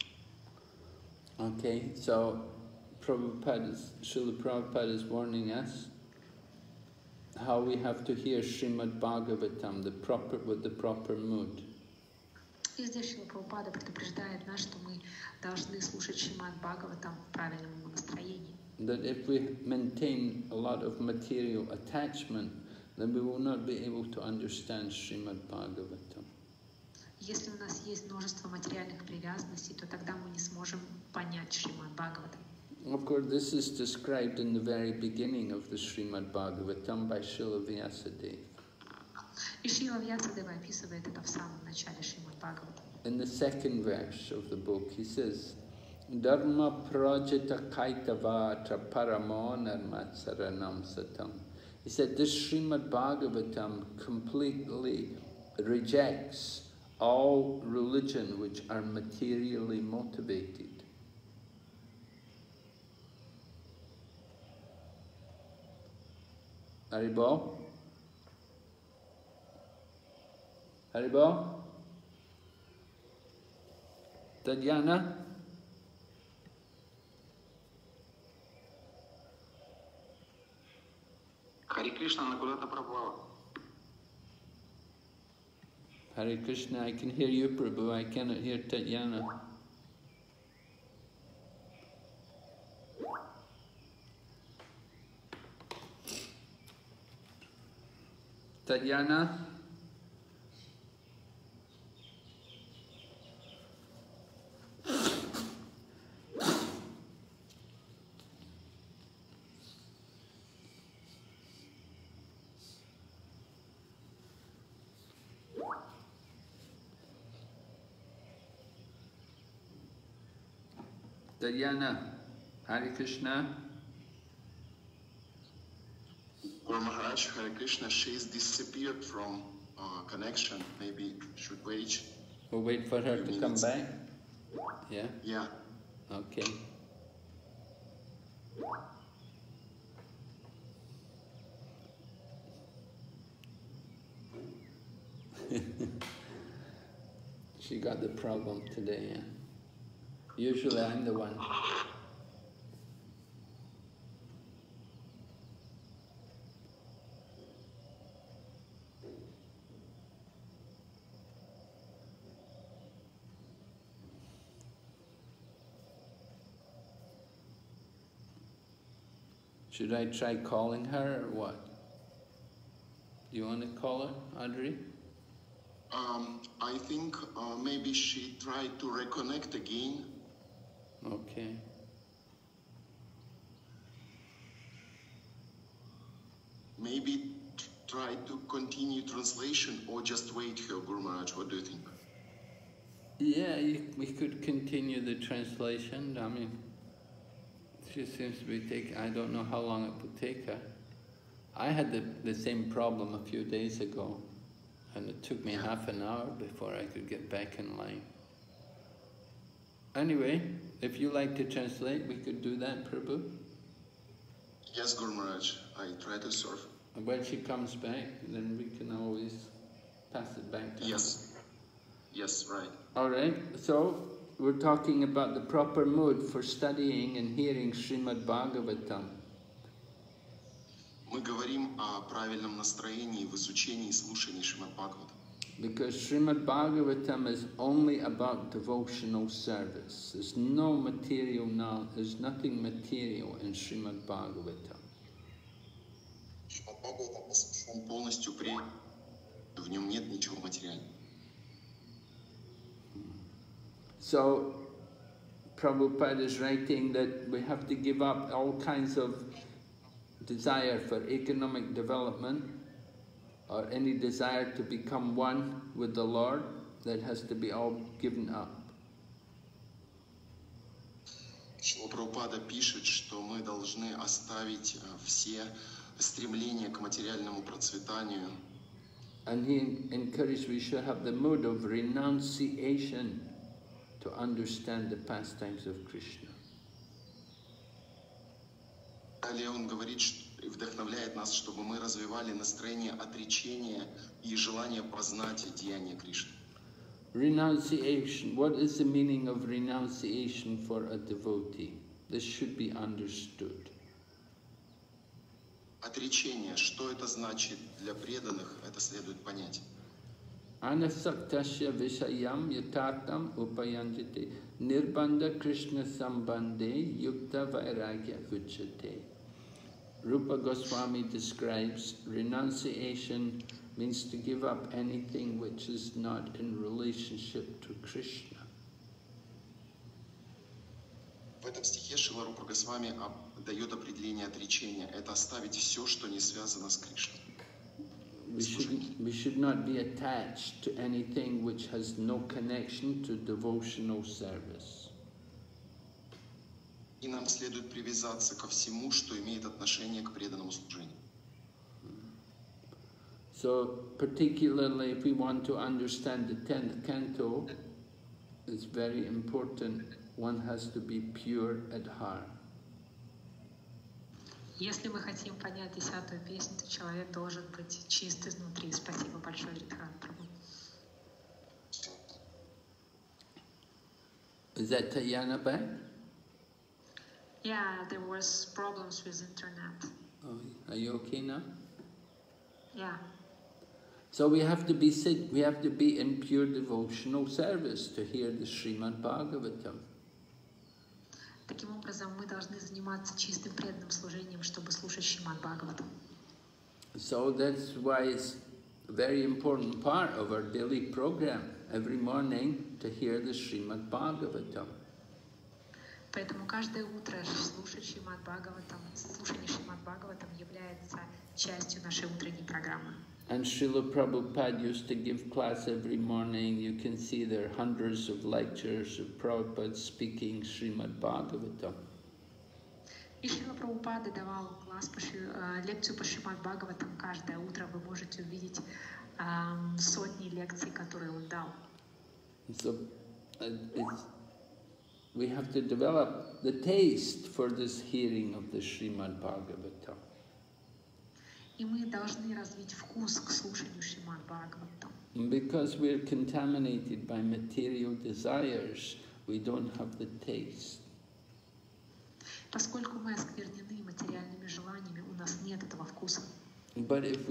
Okay, so Srila Prabhupada is warning us how we have to hear Srimad Bhagavatam with the proper mood. И здесь Шрила Прабхупада предупреждает нас, что мы должны слушать Шримад Бхагаватам в правильном настроении. That if we maintain a lot of material attachment, then we will not be able to understand Srimad Bhagavatam. Если у нас есть множество материальных привязанностей, то тогда мы не сможем понять Шримад Бхагаватам. Of course, this is described in the very beginning of the Srimad Bhagavatam by Srila Vyasadeva. И Шрила Вьясадева описывает это в самом начале Шримад Бхагаватам. In the second verse of the book, he says, Dharma prajita kaitavatra paramonar saranam satam. He said, this Srimad Bhagavatam completely rejects all religion which are materially motivated. Haribol? Haribol? Tatiana? Хари Кришна, она куда-то пропала. Hare Krishna, I can hear you, Prabhu, I cannot hear Tatiana. Tatiana? Tatiana, Hare Krishna. Guru Maharaj, Hare Krishna, she's disappeared from connection. Maybe should wait. We'll wait for her to come minutes. back. Yeah? Yeah. Okay. She got the problem today, yeah? Usually I'm the one. Should I try calling her or what? Do you want to call her, Audrey? I think maybe she tried to reconnect again. Okay. Maybe try to continue translation or just wait here, Guru Maharaj. What do you think? Yeah, we could continue the translation. I mean, she seems to be taking, I don't know how long it would take her. I had the same problem a few days ago, and it took me half an hour before I could get back in line. Anyway, if you like to translate, we could do that, Prabhu. Yes, Guru Maharaj. I try to serve. And when she comes back, then we can always pass it back to her. Yes. Yes, right. All right, so we're talking about the proper mood for studying and hearing Srimad Bhagavatam. Мы говорим о правильном настроении в изучении и слушании Шримад Бхагавата. Because Srimad Bhagavatam is only about devotional service. There's no material now, there's nothing material in Srimad Bhagavatam. Шримад Бхагаватам посвящен полностью преданию. В нем нет ничего материального. So, Prabhupada is writing that we have to give up all kinds of desire for economic development or any desire to become one with the Lord, that has to be all given up. Шрила Прабхупада пишет, что мы должны оставить все стремления к материальному процветанию. And he encouraged we should have the mood of renunciation to understand the pastimes of Krishna. Далее он говорит и вдохновляет нас, чтобы мы развивали настроение отречения и желание познать деяния Кришны. Renunciation. What is the meaning of renunciation for a devotee? This should be understood. Отречение. Что это значит для преданных? Это следует понять. Anasaktasya vishayam yatartam upayanjate nirbandha Krishna sambandhe yukta vairagya uchate. Rupa Goswami describes renunciation means to give up anything which is not in relationship to Krishna. В этом стихе Шрила Рупа Госвами дает определение отречения. Это оставить все, что не связано с Кришной. We should not be attached to anything which has no connection to devotional service. И нам следует привязаться ко всему, что имеет отношение к преданному служению. So, particularly if we want to understand the 10th canto, it's very important, one has to be pure at heart. Если мы хотим понять 10-ю песню, то человек должен быть чист изнутри. Спасибо большое, Ридхан Прабху. Is that Tayana back? Yeah, there was problems with internet. Oh, are you okay now? Yeah. So we have to be in pure devotional service to hear the Srimad Bhagavatam. Таким образом, мы должны заниматься чистым преданным служением, чтобы слушать Шримад Бхагаватам. So that's why it's a very important part of our daily program every morning to hear the Srimad Bhagavatam. Поэтому каждое утро слушать Шримад Бхагаватам, слушание Шримад Бхагаватам является частью нашей утренней программы. And Srila Prabhupada used to give class every morning. You can see there are hundreds of lectures of Prabhupada speaking Srimad Bhagavatam. И Шрила Прабхупада давал класс лекцию по Шримад Бхагаватам каждое утро. Вы можете увидеть сотни лекций, которые он дал. So we have to develop the taste for this hearing of the Srimad Bhagavatam. И мы должны развить вкус к слушанию Шримад Бхагаватам. Because we're contaminated by material desires, we don't have the taste. Поскольку мы осквернены материальными желаниями, у нас нет этого вкуса. But if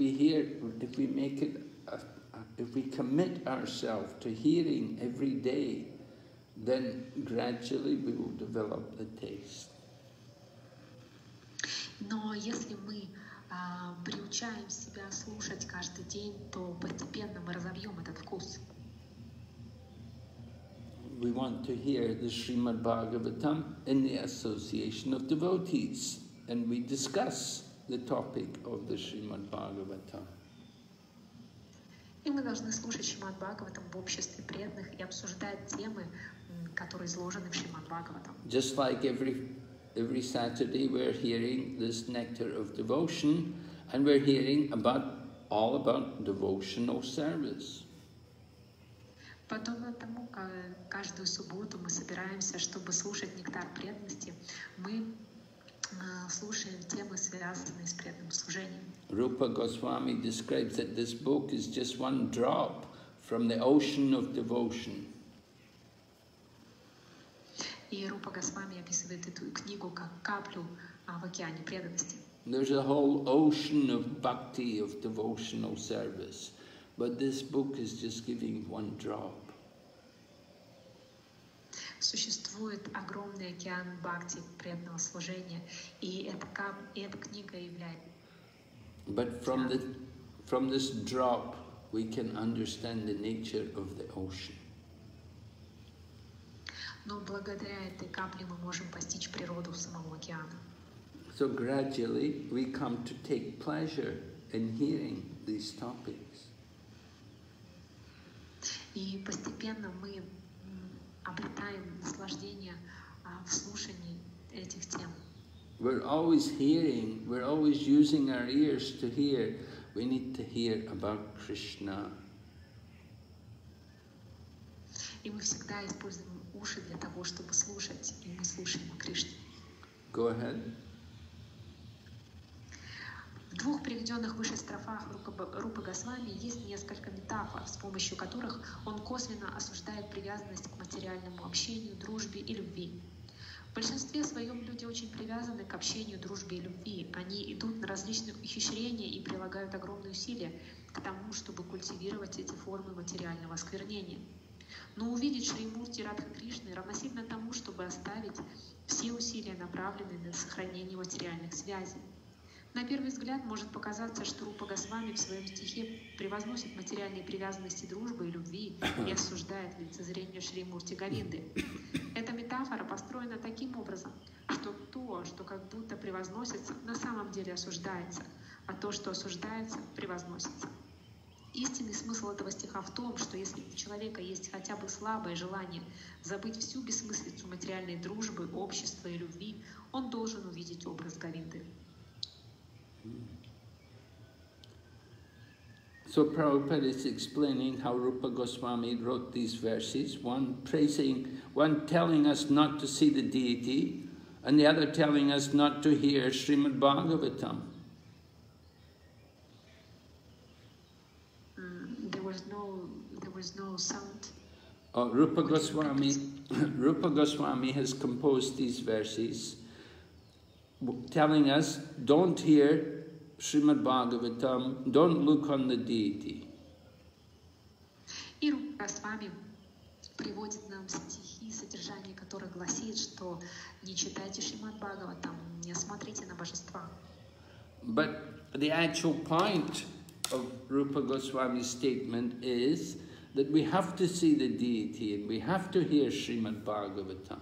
we commit ourselves to hearing every day, then gradually we will develop the taste. Но если мы приучаем себя слушать каждый день, то постепенно мы разовьем этот вкус. We want to hear the Srimad Bhagavatam in the association of devotees, and we discuss the topic of the Srimad Bhagavatam. И мы должны слушать Шримад Бхагаватам в обществе преданных и обсуждать темы, которые изложены в Шримад Бхагаватам. Just like every Saturday we're hearing this nectar of devotion, and we're hearing all about devotional service. Подобно тому, как каждую субботу мы собираемся, чтобы слушать нектар преданности, мы слушаем темы, связанные с преданным служением. Rupa Goswami describes that this book is just one drop from the ocean of devotion. И Рупа Госвами описывает эту книгу как каплю в океане преданности. There's a whole ocean of bhakti, of devotional service, but this book is just giving one drop. Существует огромный океан бхакти, преданного служения, и эта книга является. But from this drop, we can understand the nature of the ocean. Но благодаря этой капле мы можем постичь природу самого океана. So gradually we come to take pleasure in hearing these topics. И постепенно мы обретаем наслаждение в слушании этих тем. We're always hearing, we're always using our ears to hear. We need to hear about Krishna. И мы всегда используем уши для того, чтобы слушать, и мы слушаем о Кришне. Go ahead. В двух приведенных выше строфах Рупы Госвами есть несколько метафор, с помощью которых он косвенно осуждает привязанность к материальному общению, дружбе и любви. В большинстве своем люди очень привязаны к общению, дружбе и любви. Они идут на различные ухищрения и прилагают огромные усилия к тому, чтобы культивировать эти формы материального осквернения. Но увидеть Шри-Мурти Радха Кришны равносильно тому, чтобы оставить все усилия, направленные на сохранение материальных связей. На первый взгляд может показаться, что Рупа Госвами в своем стихе превозносит материальные привязанности дружбы и любви и осуждает лицезрение Шри-Мурти Говинды. Эта метафора построена таким образом, что то, что как будто превозносится, на самом деле осуждается, а то, что осуждается, превозносится. Истинный смысл этого стиха в том, что если у человека есть хотя бы слабое желание забыть всю бессмыслицу материальной дружбы, общества и любви, он должен увидеть образ Говинды. So Prabhupada is explaining how Rupa Goswami wrote these verses, one telling us not to see the deity, And the other telling us not to hear Srimad Bhagavatam. There was no sound. Rupa Goswami has composed these verses telling us, don't hear Srimad Bhagavatam, don't look on the deity. И Рупа Госвами приводит нам стихи, содержание которых гласит, что не читайте Шримад Бхагаватам, не смотрите на божества. But the actual point of Rupa Goswami's statement is that we have to see the deity and we have to hear Srimad Bhagavatam.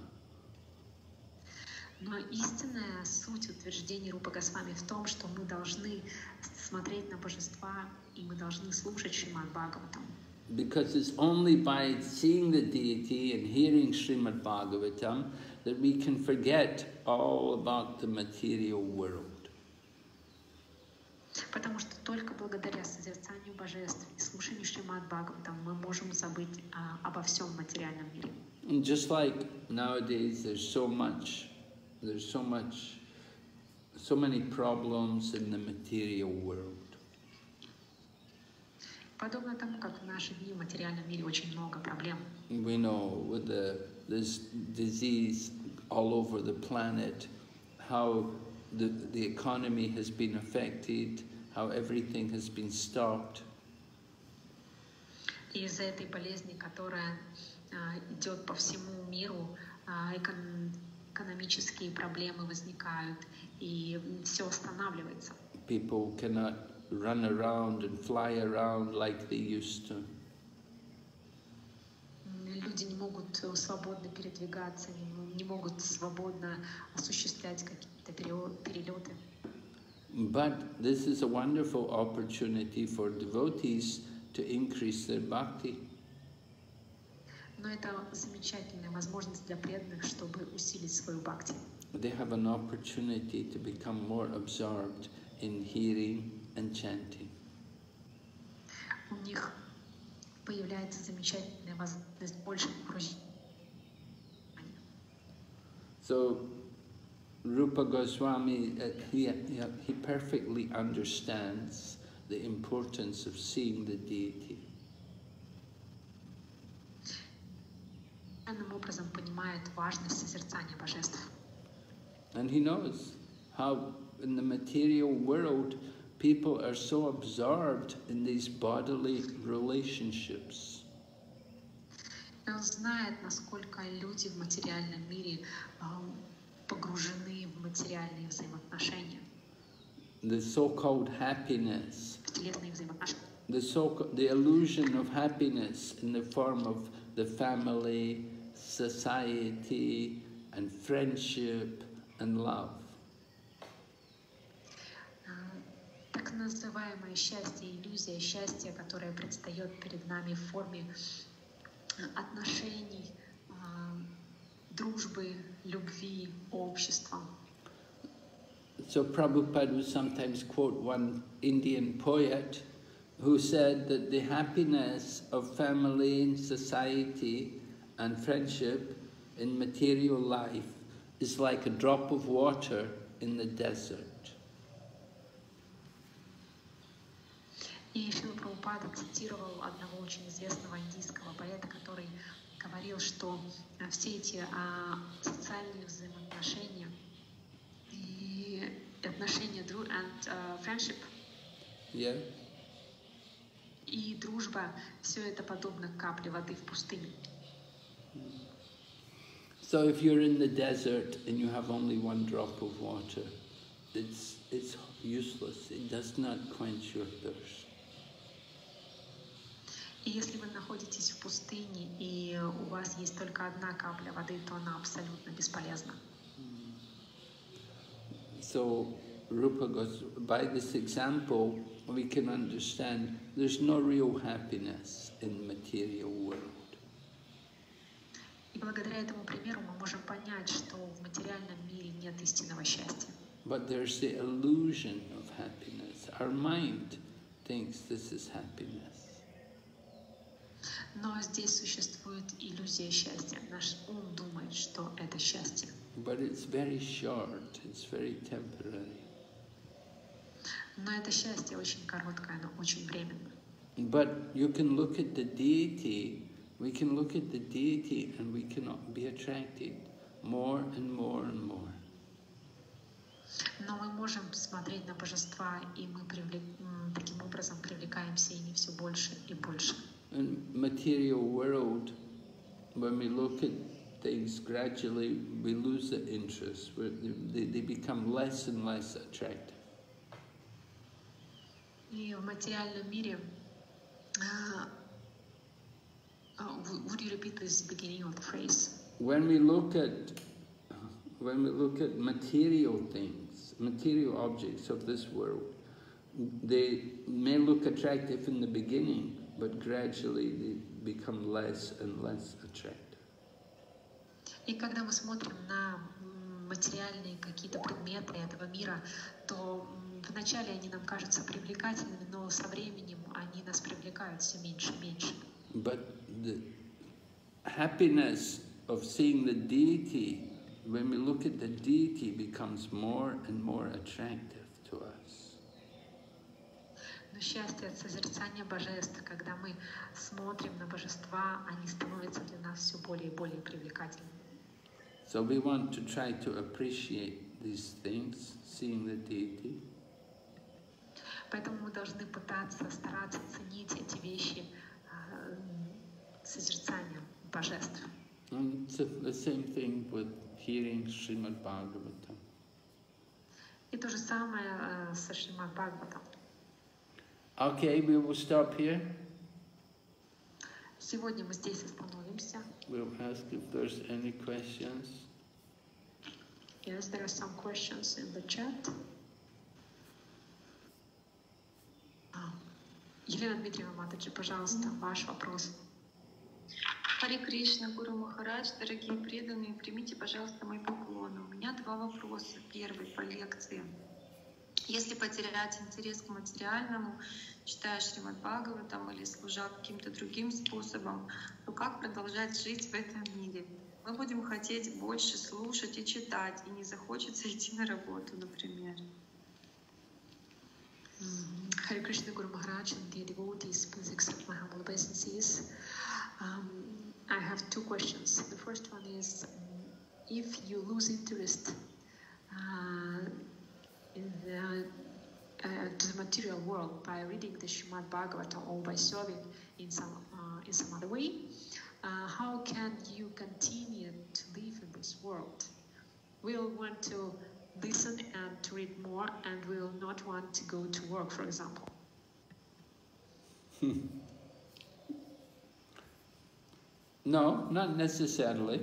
Но истинная суть утверждений Рупы Госвами в том, что мы должны смотреть на божества и мы должны слушать Шримад Бхагаватам. Because it's only by seeing the deity and hearing Srimad Bhagavatam that we can forget all about the material world. Потому что только благодаря созерцанию божеств и слушанию Шримад Бхагаватам мы можем забыть обо всем материальном мире. And just like nowadays, there's so many problems in the material world. Подобно тому, как в наши дни в материальном мире очень много проблем. We know with this disease all over the planet, how the economy has been affected, how everything has been stopped. И из-за этой болезни, которая идет по всему миру, экономические проблемы возникают, и все останавливается. People cannot run around and fly around like they used to. Люди не могут свободно передвигаться, не могут свободно осуществлять какие-то перелеты. But this is a wonderful opportunity for devotees to increase their bhakti. Но это замечательная возможность для преданных, чтобы усилить свою бхакти. They have an opportunity to become more absorbed in hearing and chanting. У них появляется замечательная возможность больше погрузиться. So Rupa Goswami, he perfectly understands the importance of seeing the deity. Данным образом понимает важность созерцания божеств. And he knows how in the material world people are so absorbed in these bodily relationships. Он знает, насколько люди в материальном мире погружены в материальные взаимоотношения. The so-called happiness, Телесные взаимоотношения. the illusion of happiness in the form of the family, society, and friendship and love. Так называемое счастье, иллюзия счастья, которая предстает перед нами в форме отношений, дружбы, любви, общества. So Prabhupada would sometimes quote one Indian poet who said that the happiness of family, society, and friendship in material life is like a drop of water in the desert. И Шрила Прабхупада цитировал одного очень известного индийского поэта, который говорил, что все эти социальные взаимоотношения и отношения and friendship и дружба, все это подобно капле воды в пустыне. So if you're in the desert and you have only one drop of water, it's useless. It does not quench your thirst. И если вы находитесь в пустыне и у вас есть только одна капля воды, то она абсолютно бесполезна. So Rupa goes, by this example, we can understand there's no real happiness in the material world. И благодаря этому примеру мы можем понять, что в материальном мире нет истинного счастья. But there's the illusion of happiness. Our mind thinks this is happiness. Но здесь существует иллюзия счастья. Наш ум думает, что это счастье. But it's very short, it's very temporary. Но это счастье очень короткое, оно очень временно. But you can look at the deity, we can look at the deity and we can be attracted more and more and more. Но мы можем смотреть на божества, и мы таким образом привлекаемся ими все больше и больше. In material world, when we look at things gradually, we lose the interest. They become less and less attractive. И в материальном мире, would you repeat this beginning of the phrase? When we look at material things, material objects of this world, they may look attractive in the beginning, but gradually they become less and less attractive. И когда мы смотрим на материальные какие-то предметы этого мира, то вначале они нам кажутся привлекательными, но со временем они нас привлекают все меньше и меньше. But the happiness of seeing the deity, when we look at the deity, becomes more and more attractive to us. Но счастье от созерцания божеств, когда мы смотрим на божества, они становятся для нас все более и более привлекательными. So we want to try to appreciate these things, seeing the deity. Поэтому мы должны пытаться, стараться ценить эти вещи созерцания божеств. And it's the same thing with hearing Srimad Bhagavatam. И то же самое со Шримад Бхагаватом. Okay, we will stop here. Сегодня мы здесь остановимся. We'll ask if there's any questions. Yes, there are some questions in the chat. Елена Дмитриевна Матаджи, пожалуйста, ваш вопрос. Харе Кришна, Гуру Махарадж, дорогие преданные, примите, пожалуйста, мои поклоны. У меня два вопроса. Первый по лекции. Если потерять интерес к материальному, читая Шримад Бхагаватам или служа каким-то другим способом, то как продолжать жить в этом мире? Мы будем хотеть больше слушать и читать, и не захочется идти на работу, например. Hare Krishna, Guru Maharaj, and dear devotees, please accept my humble obeisances. I have two questions. The first one is, if you lose interest to the material world by reading the Srimad Bhagavatam or by serving in some other way, how can you continue to live in this world? We'll want to listen and to read more, and will not want to go to work, for example. No, not necessarily.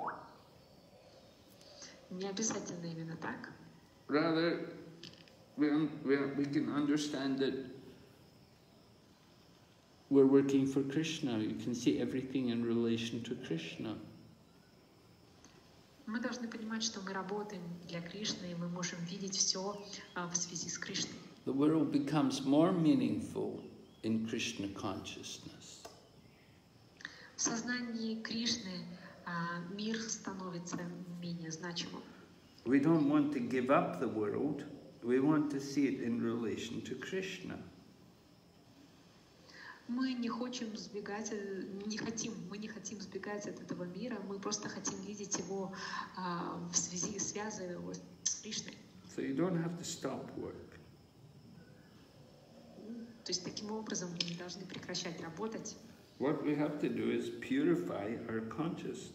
Не обязательно именно так. Rather, we can understand that we're working for Krishna. You can see everything in relation to Krishna. Мы должны понимать, что мы работаем для Кришны, и мы можем видеть все в связи с Кришной. The world becomes more meaningful in Krishna consciousness. В сознании Кришны мир становится менее значимым. We don't want to give up the world. We want to see it in relation to Krishna. Мы не хотим сбегать, мы не хотим сбегать от этого мира, мы просто хотим видеть его в связи, связывая его с Кришной. So you don't have to stop work. То есть таким образом мы не должны прекращать работать. What we have to do is purify our consciousness.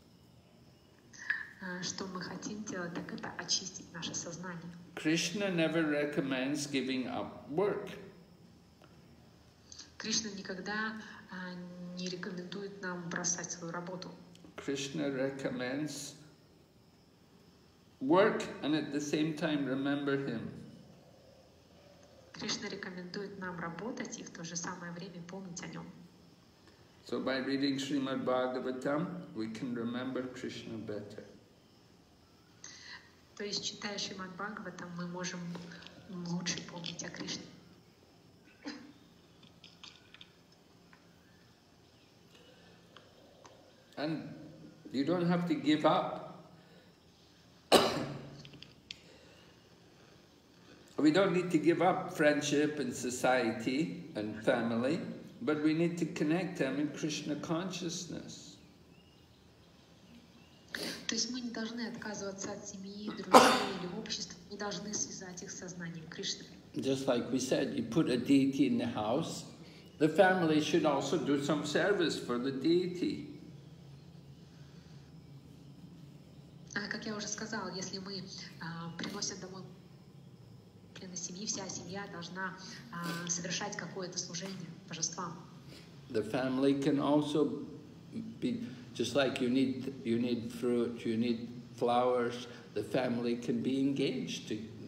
Что мы хотим делать, так это очистить наше сознание. Krishna never recommends giving up work. Кришна никогда не рекомендует нам бросать свою работу. Krishna recommends work and at the same time remember him. Кришна рекомендует нам работать и в то же самое время помнить о нем. So by reading Srimad Bhagavatam, we can remember Krishna better. То есть, читая Шримад Бхагаватам, мы можем лучше помнить о Кришне. And you don't have to give up We don't need to give up friendship and society and family, but we need to connect them in Krishna consciousness. То есть мы не должны отказываться от семьи, друзей или общества, мы должны связать их с сознанием Кришны. Just like we said, you put a deity in the house, the family should also do some service for the deity. Как я уже сказала, если мы приносим домой члены семьи, вся семья должна совершать какое-то служение божествам. The family can also be, just like you need fruit, you need flowers, the family can be engaged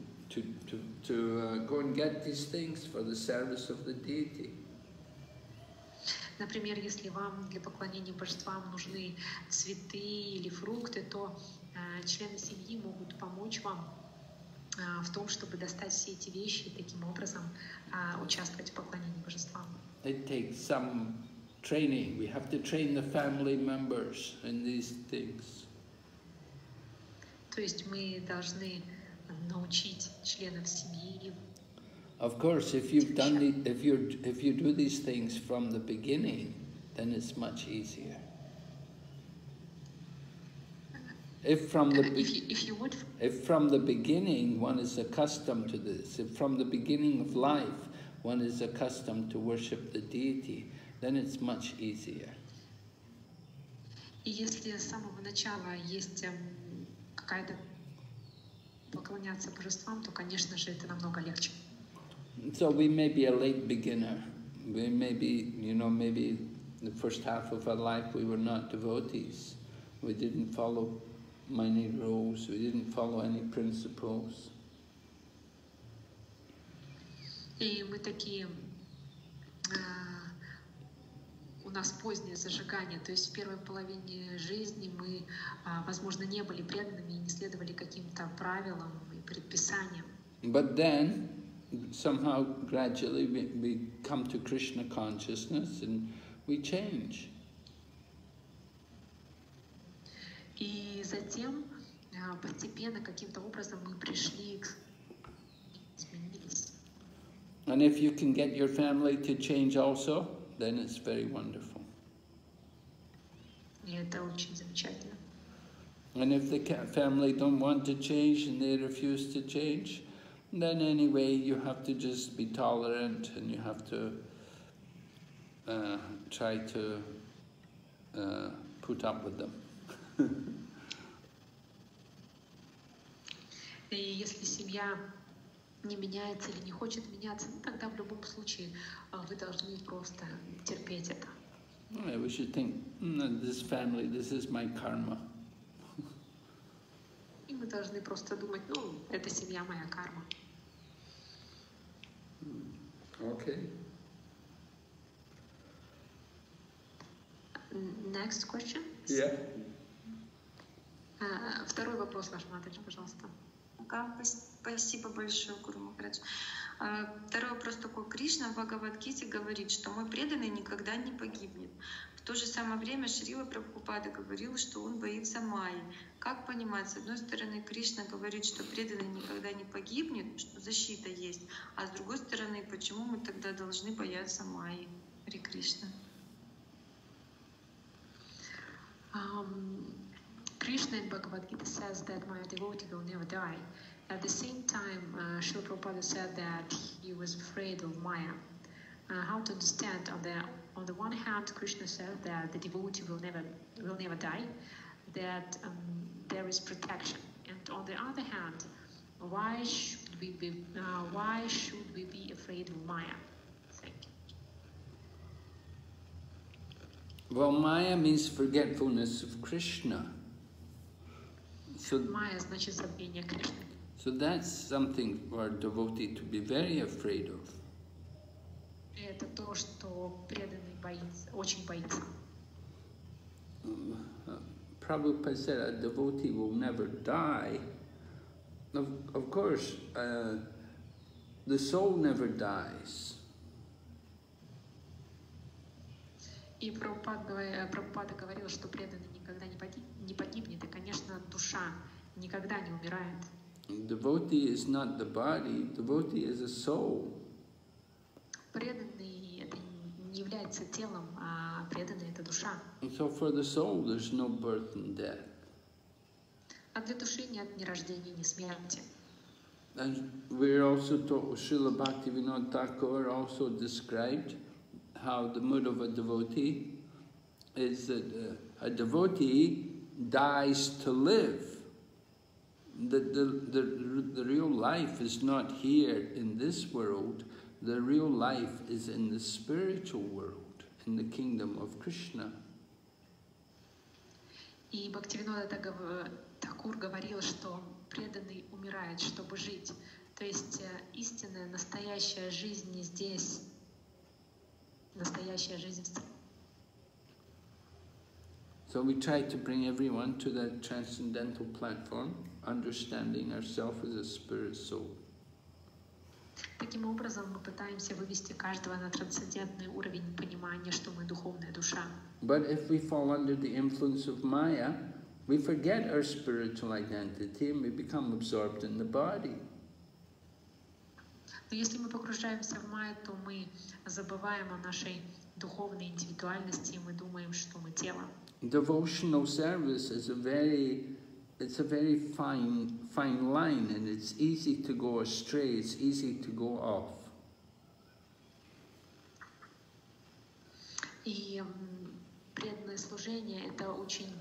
to go and get these things for the service of the deity. Например, если вам для поклонения божествам нужны цветы или фрукты, то члены семьи могут помочь вам в том, чтобы достать все эти вещи и таким образом участвовать в поклонении божествам. It takes some training. We have to train the family members in these things. То есть мы должны научить членов семьи. Of course, if you do these things from the beginning, then it's much easier. If from the beginning one is accustomed to this, if from the beginning of life one is accustomed to worship the deity, then it's much easier. И если с самого начала есть какая-то поклоняться божествам, то, конечно же, это намного легче. So we may be a late beginner. We may be, maybe the first half of our life we were not devotees. We didn't follow many rules. We didn't follow any principles. И мы такие, у нас позднее зажигание, то есть в первой половине жизни мы, возможно, не были преданными и не следовали каким-то правилам и предписаниям. But then, somehow, gradually, we come to Krishna consciousness and we change. И затем, постепенно, каким-то образом мы пришли к изменились. And if you can get your family to change also, then it's very wonderful. И это очень замечательно. And if the family don't want to change and they refuse to change, then anyway you have to just be tolerant and you have to try to put up with them. И если семья не меняется или не хочет меняться, тогда в любом случае вы должны просто терпеть это. We should think, this family, this is my karma. И мы должны просто думать, это семья, моя карма. Okay. Next question. Yeah. Второй вопрос, ваш Матаджи, пожалуйста. Спасибо большое, Гуру Махарадж. Второй вопрос такой. Кришна в Бхагавад-гите говорит, что мой преданный никогда не погибнет. В то же самое время Шрила Прабхупада говорил, что он боится Майи. Как понимать? С одной стороны, Кришна говорит, что преданный никогда не погибнет, что защита есть, а с другой стороны, почему мы тогда должны бояться Майи? Харе Кришна. Krishna in Bhagavad Gita says that my devotee will never die. At the same time, Srila Prabhupada said that he was afraid of Maya. How to understand? On the one hand, Krishna said that the devotee will never die, that there is protection, and on the other hand, why should we be afraid of Maya? Thank you. Well, Maya means forgetfulness of Krishna. Maya значит забвение Кришны. So that's something for a devotee to be very afraid of. Это то, что преданный боится, очень боится. Prabhupada said a devotee will never die. Of course, the soul never dies. И Прабхупада говорил, что преданный никогда не погибнет, и, конечно, душа никогда не умирает. Devotee is not the body, devotee is a soul. Преданный это не является телом, а преданный это душа. And so for the soul, there's no birth and death. А для души нет ни рождения, ни смерти. And we're also taught, Srila Bhaktivinoda Thakur also described how the mood of a devotee is that a devotee dies to live. The real life is not here in this world. The real life is in the spiritual world, in the kingdom of Krishna. И Бхактивинода Тхакур говорил, что преданный умирает, чтобы жить. То есть истинная, настоящая жизнь не здесь. Настоящая жизнь в... So we try to bring everyone to that transcendental platform, understanding ourselves as a spirit soul. Таким образом, мы пытаемся вывести каждого на трансцендентный уровень понимания, что мы духовная душа. But if we fall under the influence of Maya, we forget our spiritual identity and we become absorbed in the body. Но если мы погружаемся в майю, то мы забываем о нашей духовной индивидуальности, и мы думаем, что мы тело. Devotional service is a very fine line, and it's easy to go astray, it's easy to go off. И преданное служение — это очень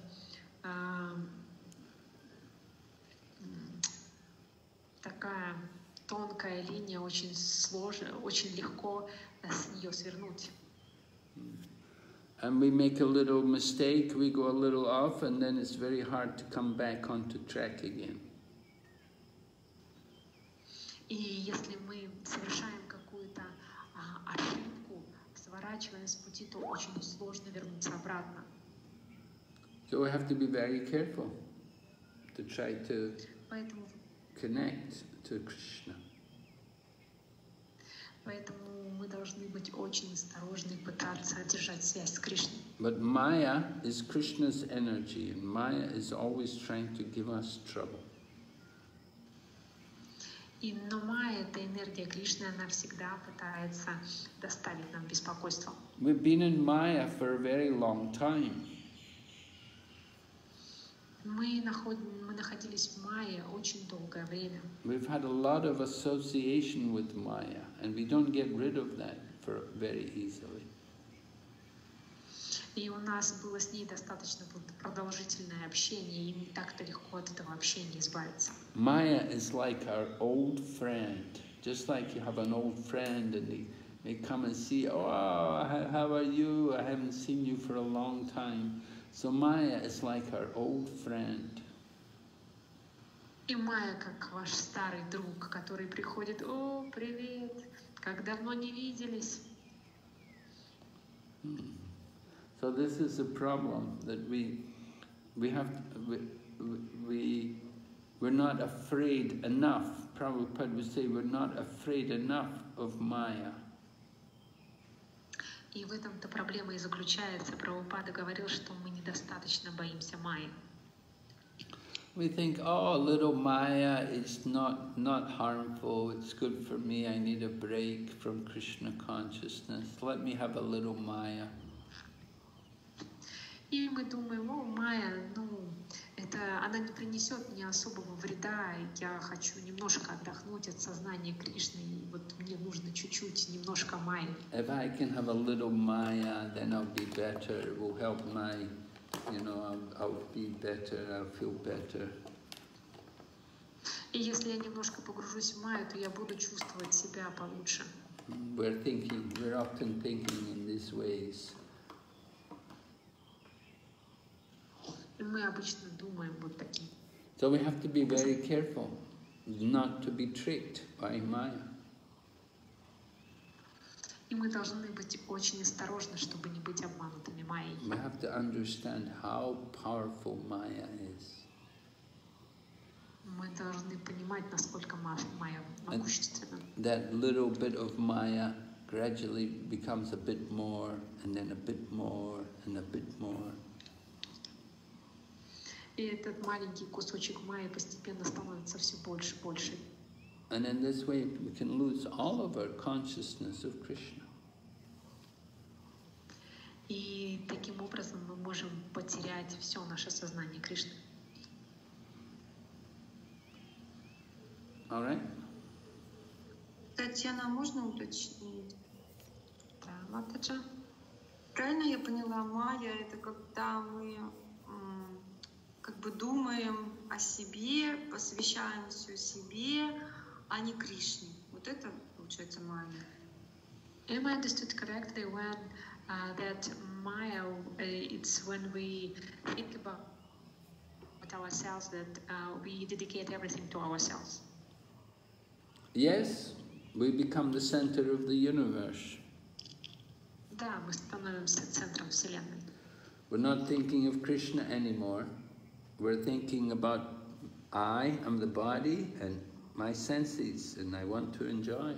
такая тонкая линия, очень сложная, очень легко с нее свернуть. And we make a little mistake, we go a little off, and then it's very hard to come back onto track again. И если мы совершаем какую-то ошибку, сворачиваем с пути, то очень сложно вернуться обратно. So we have to be very careful to try to connect to Krishna. Поэтому мы должны быть очень осторожны и пытаться держать связь с Кришной. But Maya is Krishna's energy, and Maya is always trying to give us trouble. Но майя — это энергия Кришны, она всегда пытается доставить нам беспокойство. We've been in Maya for a very long time. Мы находились в майе очень долгое время. We've had a lot of association with Maya, and we don't get rid of that very easily. И у нас было с ней достаточно продолжительное общение, и не так-то легко от этого общения избавиться. Maya is like our old friend, just like you have an old friend and they come and see, oh, how are you? I haven't seen you for a long time. So Maya is like our old friend. И майя как ваш старый друг, который приходит, о, привет, как давно не виделись. So this is the problem, that we're not afraid enough. Prabhupada would say we're not afraid enough of Maya. И в этом-то проблема и заключается. Прабхупада говорил, что мы недостаточно боимся майи. We think, oh, little Maya is not harmful, it's good for me, I need a break from Krishna consciousness, let me have a little Maya. И мы думаем, о, майя, она не принесет мне особого вреда, я хочу немножко отдохнуть от сознания Кришны, и вот мне нужно чуть-чуть, немножко майи. If I can have a little Maya, then I'll be better, it will help my, I'll be better, I'll feel better. И если я немножко погружусь в майю, то я буду чувствовать себя получше. We're often thinking in these ways. И мы обычно думаем вот таким. So we have to be very careful not to be tricked by Maya. И мы должны быть очень осторожны, чтобы не быть обманутыми майей. We have to understand how powerful Maya is. Мы должны понимать, насколько майя могущественна. That little bit of Maya gradually becomes a bit more, and then a bit more, and a bit more. И И этот маленький кусочек майи постепенно становится все больше и больше. And in this way we can lose all of our consciousness of Krishna. И таким образом мы можем потерять все наше сознание Кришны. All right? Татьяна, можно уточнить? Да, Матаджа. Правильно я поняла, майя — это когда мы как бы думаем о себе, посвящаем все себе, а не Кришне. Вот это получается майя. Am I understood correctly when that Maya, it's when we think about ourselves, that we dedicate everything to ourselves? Yes, we become the center of the universe. Да, мы становимся центром Вселенной. We're not thinking of Krishna anymore. We're thinking about I am the body and my senses, and I want to enjoy.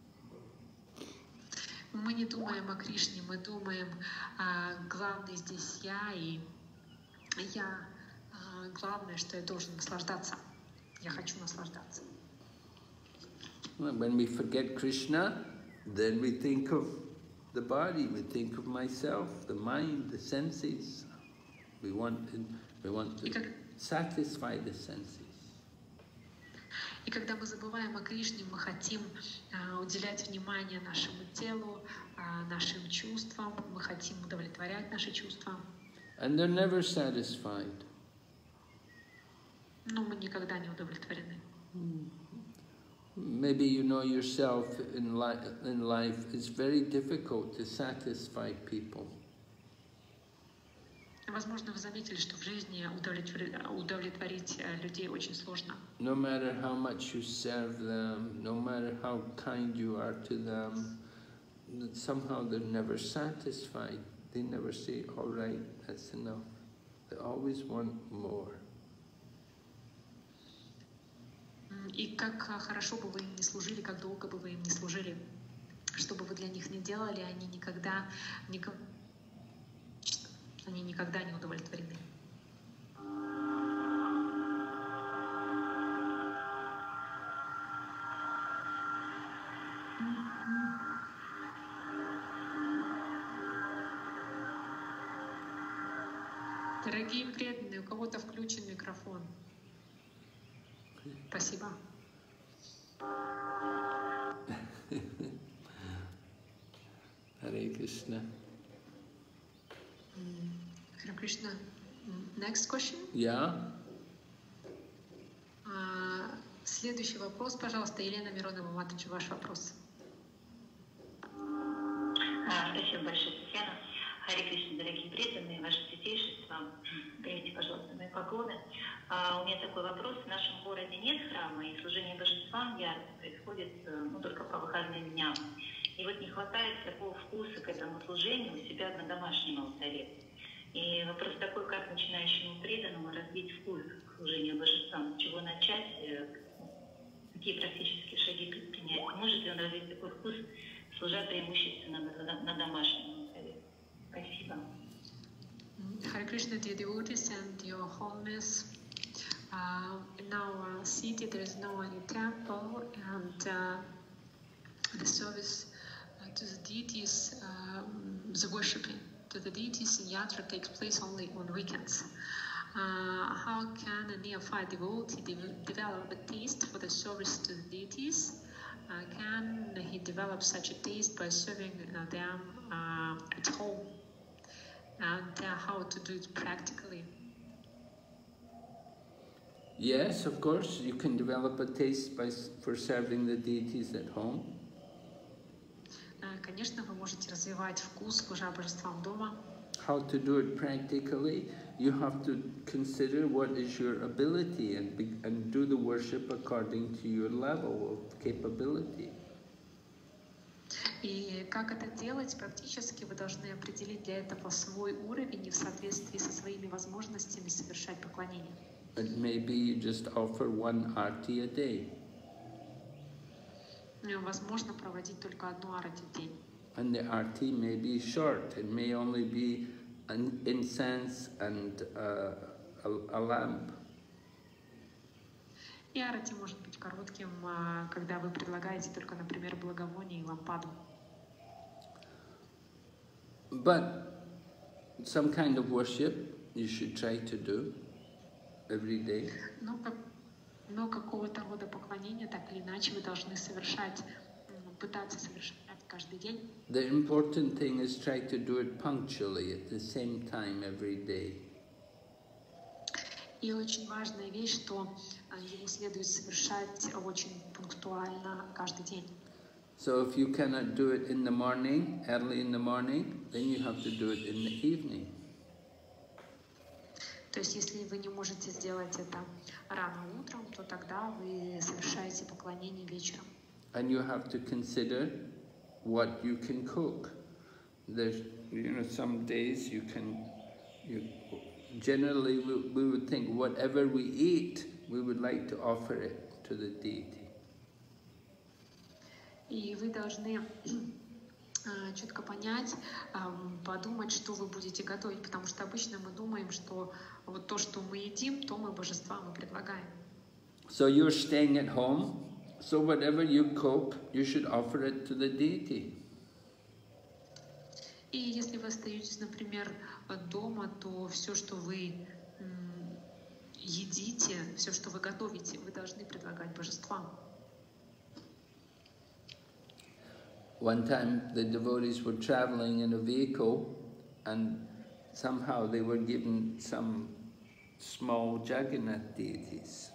Мы не думаем о Кришне, мы думаем, главное здесь я, и я, главное, что я должен наслаждаться. Я хочу наслаждаться. When we forget Krishna, then we think of the body, we think of myself, the mind, the senses. We want to satisfy the senses. И когда мы забываем о Кришне, мы хотим уделять внимание нашему телу, нашим чувствам, мы хотим удовлетворять наши чувства. And they're never satisfied. Но мы никогда не удовлетворены. Maybe you know yourself in life, it's very difficult to satisfy people. Возможно, вы заметили, что в жизни удовлетворить людей очень сложно. No matter how much you serve them, no matter how kind you are to them, somehow they're never satisfied. They never say, all right, that's enough. They always want more. И как хорошо бы вы им не служили, как долго бы вы им не служили, что бы вы для них не делали, они никогда не удовлетворены. Дорогие преданные, у кого-то включен микрофон. Спасибо. Hare Krishna. Hare Krishna. Next question. Yeah. Следующий вопрос, пожалуйста, Елена Миронова Матаджи, ваш вопрос. Спасибо большое, Татьяна. Харе Кришна, дорогие преданные, ваше святейшество, примите, пожалуйста, мои поклоны. У меня такой вопрос. В нашем городе нет храма, и служение божествам ярко происходит только по выходным дням. И вот не хватает такого вкуса к этому служению у себя на домашнем алтаре. И вопрос такой, как начинающему преданному развить вкус к служению божествам, с чего начать, какие практические шаги предпринять. Может ли он развить такой вкус, служа преимущественно на домашнем алтаре? Спасибо. Hare Krishna, dear devotees and your holiness. In our city there is no any temple, and the service to the deities, the worshipping to the deities in Yatra takes place only on weekends. How can a neophyte devotee develop a taste for the service to the deities? Can he develop such a taste by serving them at home? And how to do it practically? Yes, of course, you can develop a taste for serving the deities at home. Конечно, вы можете развивать вкус, служа божествам дома. How to do it practically? You have to consider what is your ability and do the worship according to your level of capability. И как это делать практически, вы должны определить для этого свой уровень и в соответствии со своими возможностями совершать поклонение. And maybe you just offer one arti a day. Возможно, проводить только одну арати в день. And the arti may be short. It may only be an incense and a lamp. И арати может быть коротким, когда вы предлагаете только, например, благовоние и лампаду. But some kind of worship you should try to do every day. Но какого-то рода поклонения, так или иначе, вы должны совершать, пытаться совершать каждый день. The important thing is try to do it punctually at the same time every day. И очень важная вещь, что его следует совершать очень пунктуально каждый день. So if you cannot do it in the morning, early in the morning, then you have to do it in the evening. То есть, если вы не можете сделать это рано утром, то тогда вы совершаете поклонение вечером. And you have to consider what you can cook. There's, some days generally we would think whatever we eat, we would like to offer it to the deity. И вы должны четко понять, подумать, что вы будете готовить, потому что обычно мы думаем, что вот то, что мы едим, то мы божествам и предлагаем. So you're staying at home, so whatever you cook, you should offer it to the deity. И если вы остаетесь, например, дома, то все, что вы едите, все, что вы готовите, вы должны предлагать божествам. One time the devotees were traveling in a vehicle and somehow they were given some small Jagannath deities.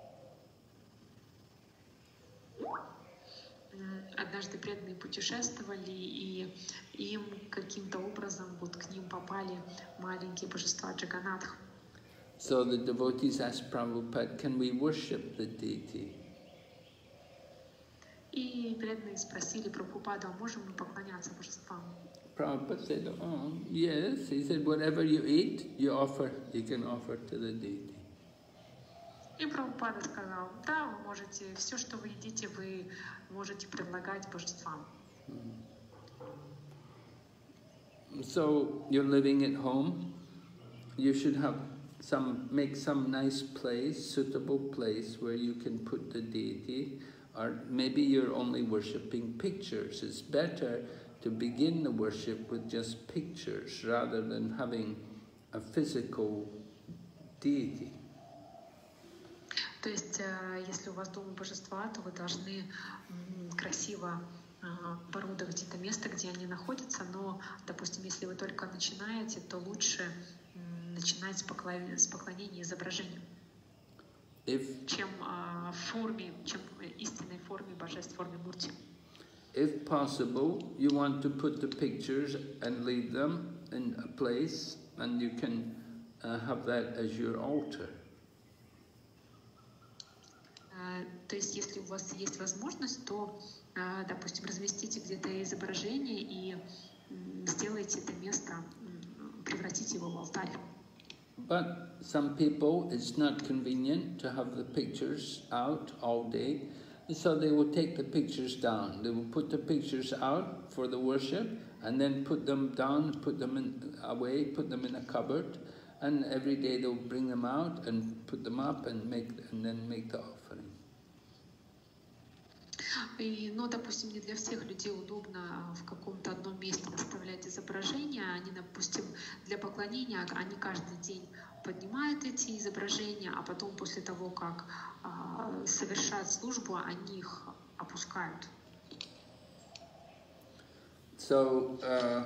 Однажды преданные путешествовали, и им каким-то образом вот к ним попали маленькие божества Джаганатх. So the devotees asked Prabhupada, can we worship the deity? И преданные спросили Прабхупаду, а можем мы поклоняться божествам? Prabhupada said, oh, yes. He said, whatever you eat, you can offer to the deity. И Прабхупада сказал, да, вы можете, все, что вы едите, вы можете предлагать божествам. So you're living at home, you should make some nice place, suitable place where you can put the deity. Or maybe you're only worshipping pictures. It's better to begin the worship with just pictures rather than having a physical deity. То есть, если у вас дома божества, то вы должны красиво оборудовать это место, где они находятся, но, допустим, если вы только начинаете, то лучше начинать с поклонения изображению. Чем истинной форме божеств, форме мурти. If possible, you want to put the pictures and leave them in a place, and you can have that as your altar. То есть, если у вас есть возможность, то, допустим, разместите где-то изображение и сделайте это место, превратите его в алтарь. But some people, it's not convenient to have the pictures out all day, so they will take the pictures down. They will put the pictures out for the worship, and then put them down, put them away, put them in a cupboard, and every day they'll bring them out and put them up and then make the offering. Но, допустим, не для всех людей удобно в каком-то одном месте оставлять изображения. Они, допустим, для поклонения, они каждый день поднимают эти изображения, а потом после того, как совершают службу, они их опускают. So,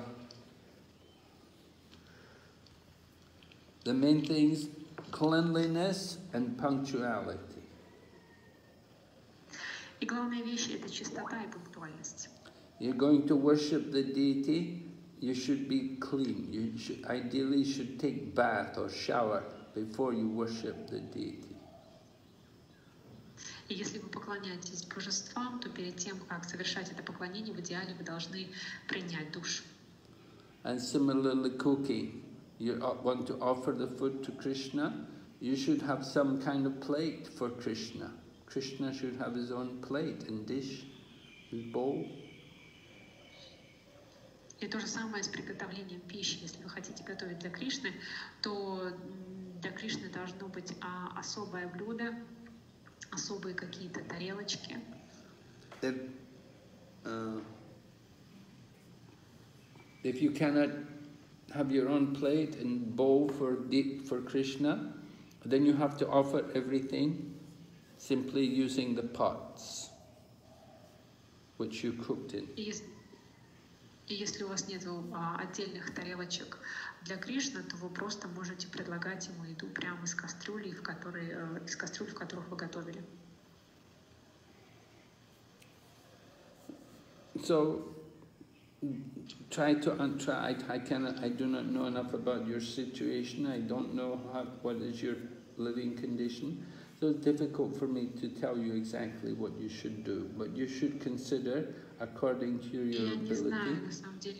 the main things, cleanliness and punctuality. И главная вещь — это чистота и пунктуальность. You're going to worship the deity, you should be clean. You ideally should take bath or shower before you worship the deity. И если вы поклоняетесь божествам, то перед тем, как совершать это поклонение, в идеале вы должны принять душ. And similarly cooking. You want to offer the food to Krishna, you should have some kind of plate for Krishna. Krishna should have his own plate and dish, his bowl. И то же самое с приготовлением пищи. Если вы хотите готовить для Кришны, то для Кришны должно быть особое блюдо, особые какие-то тарелочки. If you cannot have your own plate and bowl for Krishna, then you have to offer everything simply using the pots which you cooked in. И если у вас нет отдельных тарелочек для Кришны, то вы просто можете предлагать ему еду прямо из кастрюли, в которых вы готовили. So I do not know enough about your situation. I don't know what is your living condition. So it's difficult for me to tell you exactly what you should do. But you should consider according to your ability. Я не знаю, на самом деле.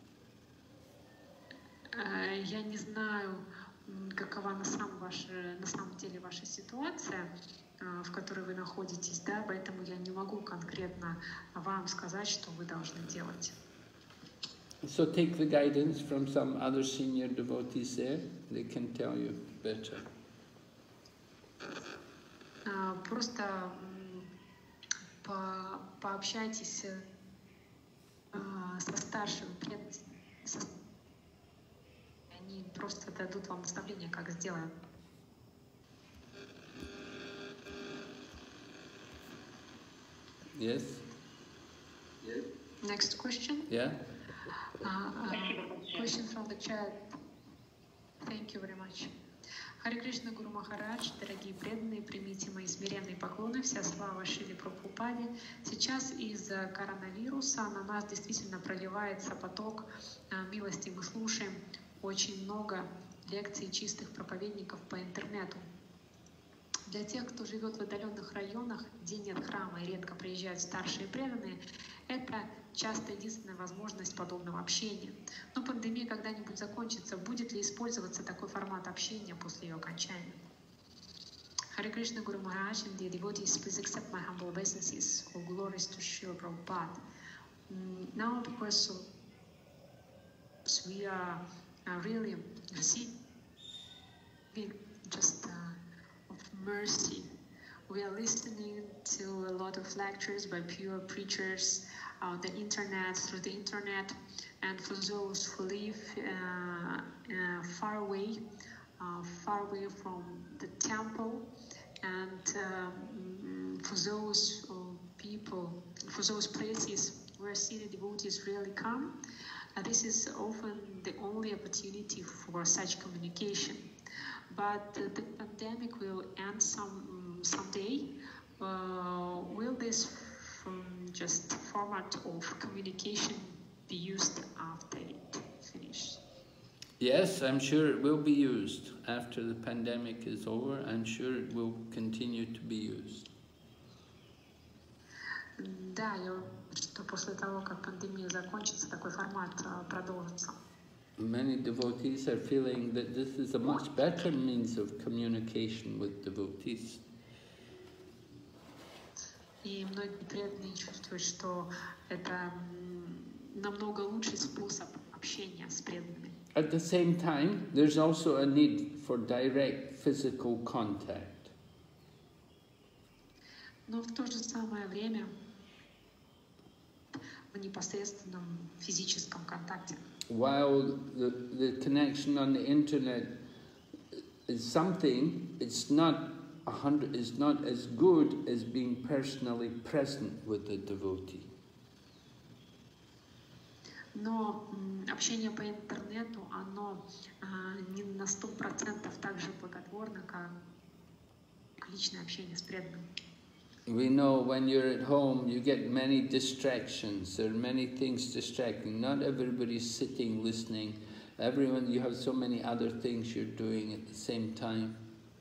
Я не знаю, какова на самом деле ваша ситуация, в которой вы находитесь, да, поэтому я не могу конкретно вам сказать, что вы должны делать. So take the guidance from some other senior devotees there. They can tell you better. Просто пообщайтесь со старшими преданными. Они просто дадут вам наставление, как сделать. Yes? Next question? Yeah? Question from the chat. Thank you very much. Харе Кришна, Гуру Махарадж, дорогие преданные, примите мои смиренные поклоны, вся слава Шриле Прабхупаде. Сейчас из-за коронавируса на нас действительно проливается поток милости. Мы слушаем очень много лекций чистых проповедников по интернету. Для тех, кто живет в отдаленных районах, где нет храма и редко приезжают старшие преданные, это часто единственная возможность подобного общения. Но пандемия когда-нибудь закончится. Будет ли использоваться такой формат общения после ее окончания? Hare Krishna, Guru Maharaj, and the devotees, please accept my humble obeisances. All glories to Srila Prabhupada. Now, because we are really receiving just of mercy, we are listening to a lot of lectures by pure preachers on the internet, through the internet, and for those who live far away from the temple, and for those people, for those places where city devotees really come, this is often the only opportunity for such communication. But the pandemic will end someday. Will this just format of communication be used after it finishes? Yes, I'm sure it will be used. After the pandemic is over, I'm sure it will continue to be used. Да, я уверена, что после того, как пандемия закончится, такой формат продолжится. Many devotees are feeling that this is a much better means of communication with devotees. И многие преданные чувствуют, что это намного лучший способ общения с преданными. At the same time, there's also a need for direct physical contact. Но в то же самое время в непосредственном физическом контакте. While the connection on the internet is something, it's not as good as being personally present with the devotee. Но общение по интернету, оно не на 100% так же благотворно, как личное общение с преданным. We know when you're at home, you get many distractions. There are many things distracting. Not everybody's sitting, listening. Everyone, you have so many other things you're doing at the same time.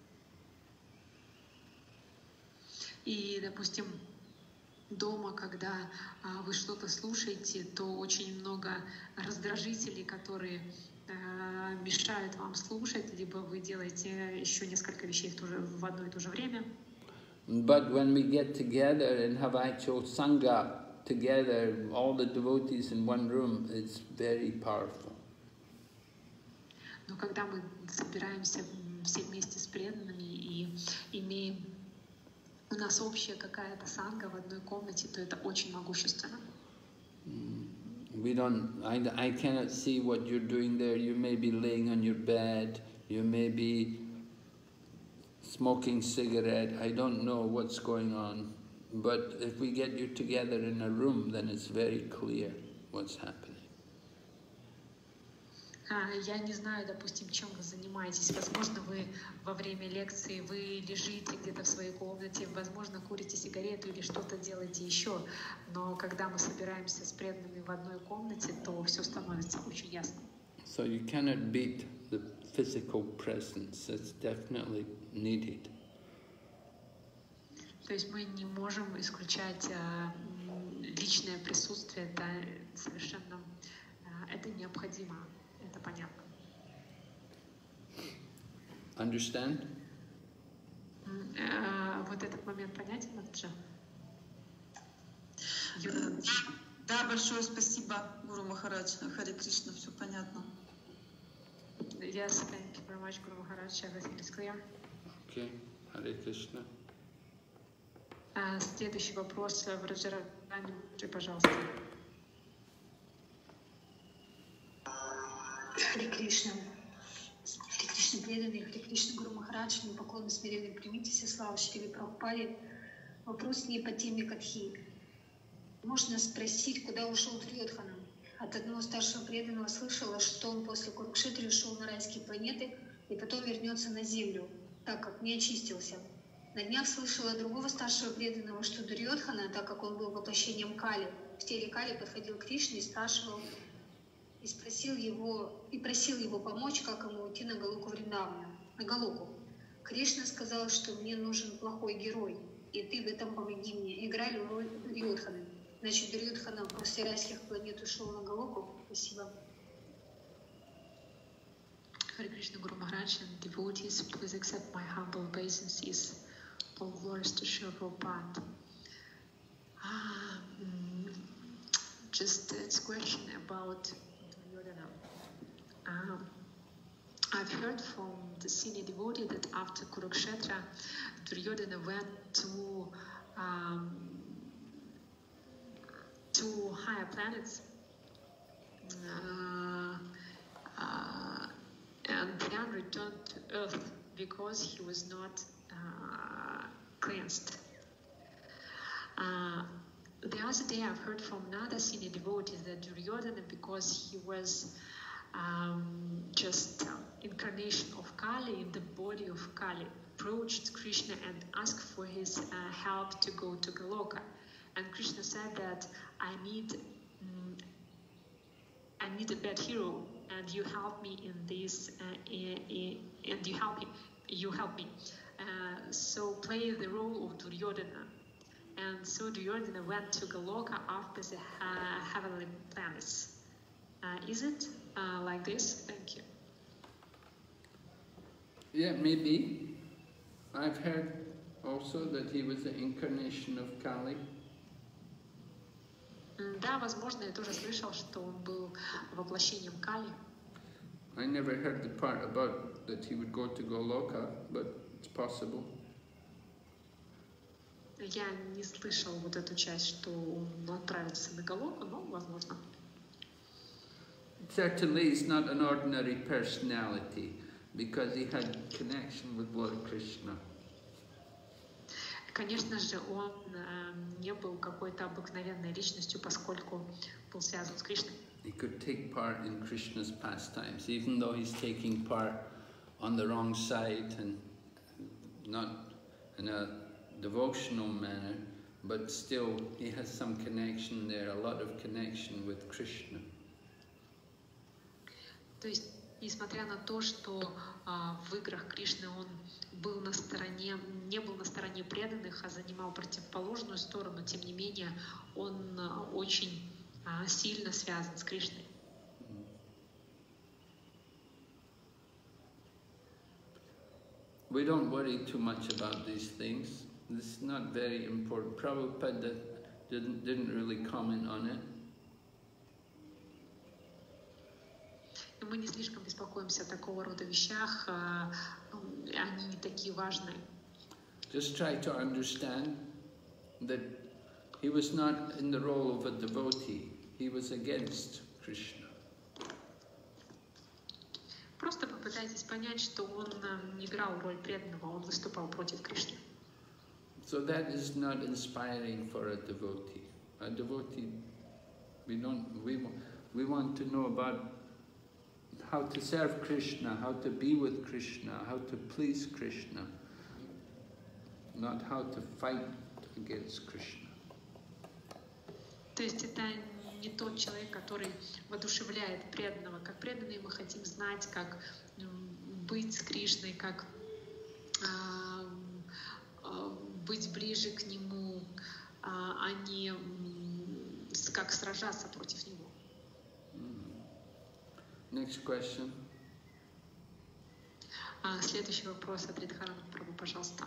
И, допустим, дома, когда вы что-то слушаете, то очень много раздражителей, которые мешают вам слушать, либо вы делаете еще несколько вещей в одно и то же время. But when we get together and have actual sangha together, all the devotees in one room, it's very powerful. Но когда мы собираемся все вместе с преданными и имеем у нас общая какая-то санга в одной комнате, то это очень могущественно. I cannot see what you're doing there. You may be laying on your bed, you may be smoking cigarette, I don't know what's going on. But if we get you together in a room, then it's very clear what's happening. Я не знаю, допустим, чем вы занимаетесь. Возможно, вы во время лекции вы лежите где-то в своей комнате, возможно, курите сигарету или что-то делаете еще. Но когда мы собираемся с преданными в одной комнате, то все становится очень ясно. So you cannot beat the physical presence. It's definitely needed. То есть мы не можем исключать личное присутствие. Это совершенно это необходимо. Это понятно. Understand? Вот этот момент понятен, Маджа? Да, большое спасибо, Гуру Махарадж. Харе Кришна, все понятно. Yes, thank you very much, Guru Maharaj. Everything is clear. Okay, Hare Krishna. Следующий вопрос в Раджарани, пожалуйста. Харе Кришна. Харе Кришна преданные, Харе Кришна Гуру Махарадж, мы поклонны смиренно примите все славы Шриле Прабхупаде. Вопрос не по теме Катхи. Можно спросить, куда ушел Дурьодхана? От одного старшего преданного слышала, что он после Курукшетры ушел на райские планеты и потом вернется на землю, так как не очистился. На днях слышала другого старшего преданного, что Дурьодхана, так как он был воплощением Кали, в теле Кали подходил к Кришне и спрашивал, и просил его помочь, как ему уйти на Галоку Вриндавана, на Галоку. Кришна сказал, что мне нужен плохой герой, и ты в этом помоги мне. Играли роль Дурьодханы. Значит, Дурьодхана после райских планет ушел на Галоку. Спасибо. Hare Krishna Guru Maharaj and devotees, please accept my humble obeisances. All glories to Srila Prabhupada. Just this question about Duryodhana. I've heard from the senior devotee that after Kurukshetra, Duryodhana went to higher planets and then returned to Earth because he was not cleansed. The other day I've heard from another senior devotee that Duryodhana, because he was just incarnation of Kali in the body of Kali, approached Krishna and asked for his help to go to Goloka. And Krishna said that I need a bad hero, and you help me in this, and you help me. So play the role of Duryodhana. And so Duryodhana went to Goloka after the heavenly planets. Is it like this? Thank you. Yeah, maybe. I've heard also that he was the incarnation of Kali. Да, возможно, я тоже слышал, что он был воплощением Кали. I never heard the part about that he would go to Goloka, but it's possible. Я не слышал вот эту часть, что он отправится на Галоку, но возможно. Certainly he's not an ordinary personality, because he had connection with Lord Krishna. Конечно же, он не был какой-то обыкновенной личностью, поскольку был связан с Кришной. He could take part in Krishna's pastimes, even though he's taking part on the wrong side and not in a devotional manner, but still he has some connection there, a lot of connection with Krishna. То есть, несмотря на то, что в играх Кришны он был на стороне, не был на стороне преданных, а занимал противоположную сторону, тем не менее, он очень сильно связан с Кришной. We don't worry too much about these things. This is not very important. Prabhupada didn't really comment on it. И мы не слишком беспокоимся о такого рода вещах, они не такие важные. Just try to understand that he was not in the role of a devotee, he was against Krishna. Просто попытайтесь понять, что он не играл роль преданного, он выступал против Кришны. So that is not inspiring for a devotee. A devotee, we want to know about how to serve Krishna, how to be with Krishna, how to please Krishna, not how to fight against Krishna. То есть это не тот человек, который воодушевляет преданного. Как преданные мы хотим знать, как быть с Кришной, как быть ближе к Нему, а не как сражаться против Него. Next question. Следующий вопрос от Ридхарана Прабху, пожалуйста.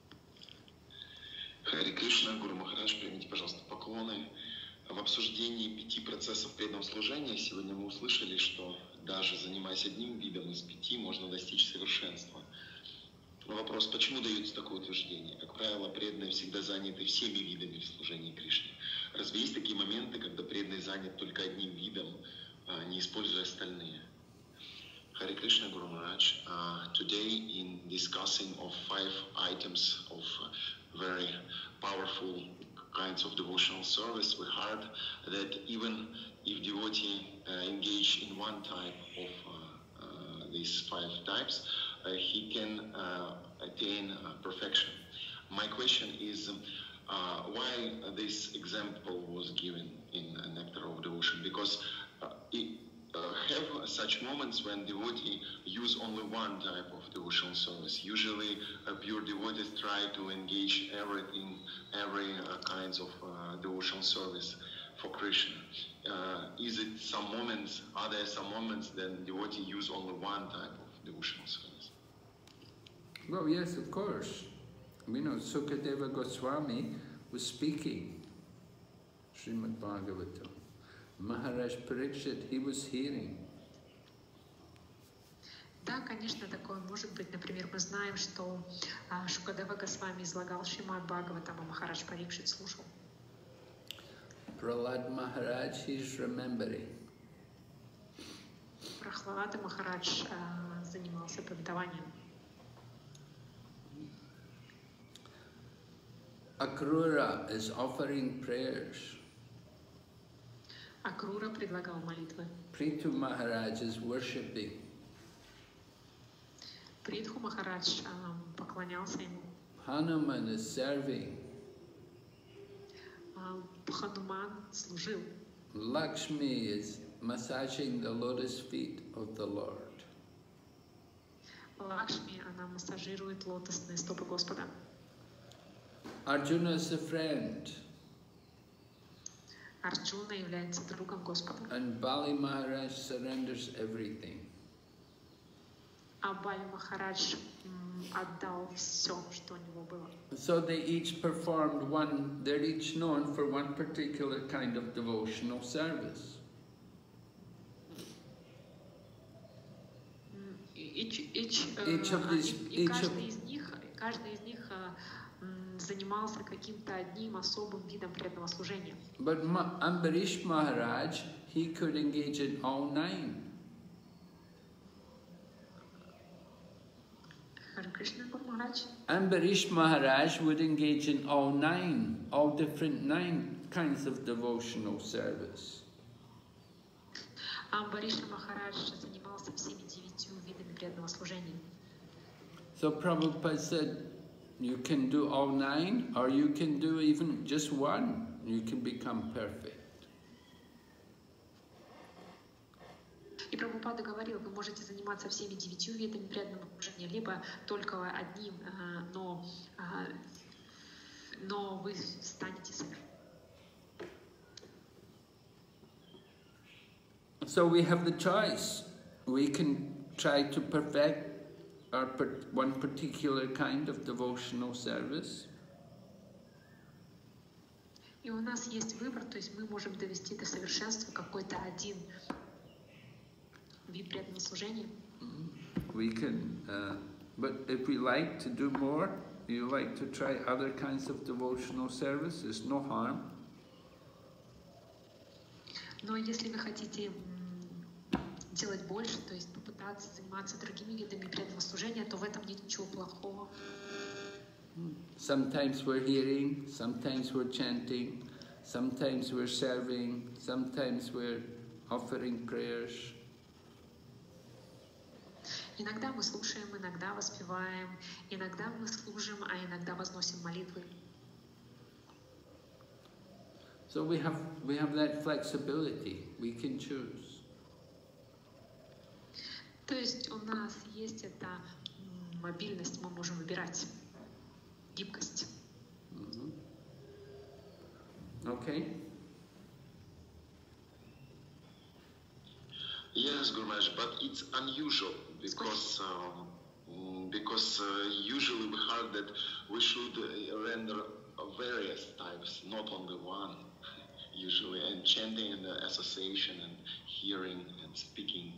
Хари Кришна, Гуру Махарадж, примите, пожалуйста, поклоны. В обсуждении 5 процессов преданного служения сегодня мы услышали, что даже занимаясь одним видом из 5, можно достичь совершенства. Но вопрос, почему дается такое утверждение? Как правило, преданные всегда заняты всеми видами в служении Кришне. Разве есть такие моменты, когда преданный занят только одним видом, не используя остальные? Hare Krishna, Guru Maharaj. Today, in discussing of 5 items of very powerful kinds of devotional service, we heard that even if devotee engage in one type of these 5 types, he can attain perfection. My question is, why this example was given in Nectar of Devotion? Because have such moments when devotee use only one type of devotional service. Usually, pure devotees try to engage every kinds of devotional service for Krishna. Is it some moments? Are there some moments that devotee use only one type of devotional service? Well, yes, of course. We know Sukadeva Goswami was speaking Srimad Bhagavatam. Maharaj Parikshit, he was hearing. Да, конечно, такое может быть. Например, мы знаем, что Шукадева Госвами излагал Шримад Бхагаватам, а Махарадж Парикшит слушал. Prahlad Maharaj, he's remembering. Прахлада Махарадж занимался повествованием. Akrura is offering prayers. Акрура предлагал молитвы. Prithu Maharaj is worshipping. Притху Махарадж поклонялся ему. Hanuman is serving. Хануман служил. Lakshmi is massaging the lotus feet of the Lord. Лакшми, она массажирует лотосные стопы Господа. Arjuna is a friend. Арджуна является другом Господа. And Bali Maharaj surrenders everything. А Бали Махарадж отдал все, что у него было. So they each performed one, they're each known for one particular kind of devotional service. Каждый из них занимался каким-то одним особым видом преданного служения. But Ambarish Maharaj, he could engage in all 9. Hare Krishna, Guru Maharaj. Ambarish Maharaj would engage in all 9, all different 9 kinds of devotional service. Амбариша Махарадж занимался всеми 9 видами преданного служения. So Prabhupada said, you can do all 9, or you can do even just one. You can become perfect. И Прабхупада говорил, вы можете заниматься всеми 9 видами преданного служения, либо только одним, но вы станете совершенным. So we have the choice. We can try to perfect one particular kind of devotional service. И у нас есть выбор, то есть мы можем довести до совершенства какой-то один вид преданного служения. We can, but if we like to do more, you like to try other kinds of devotional service, there's no harm. Но если вы хотите делать больше, то есть попытаться заниматься другими видами преданного служения, то в этом нет ничего плохого. Sometimes we're hearing, sometimes we're chanting, sometimes we're serving, sometimes we're offering prayers. Иногда мы слушаем, иногда воспеваем, иногда мы служим, а иногда возносим молитвы. So we have that flexibility. We can choose. То есть у нас есть эта мобильность, мы можем выбирать, гибкость. Okay. Yes, Guru Maharaj, but it's unusual because usually we heard that we should render various types, not only one, usually, and chanting and association and hearing and speaking.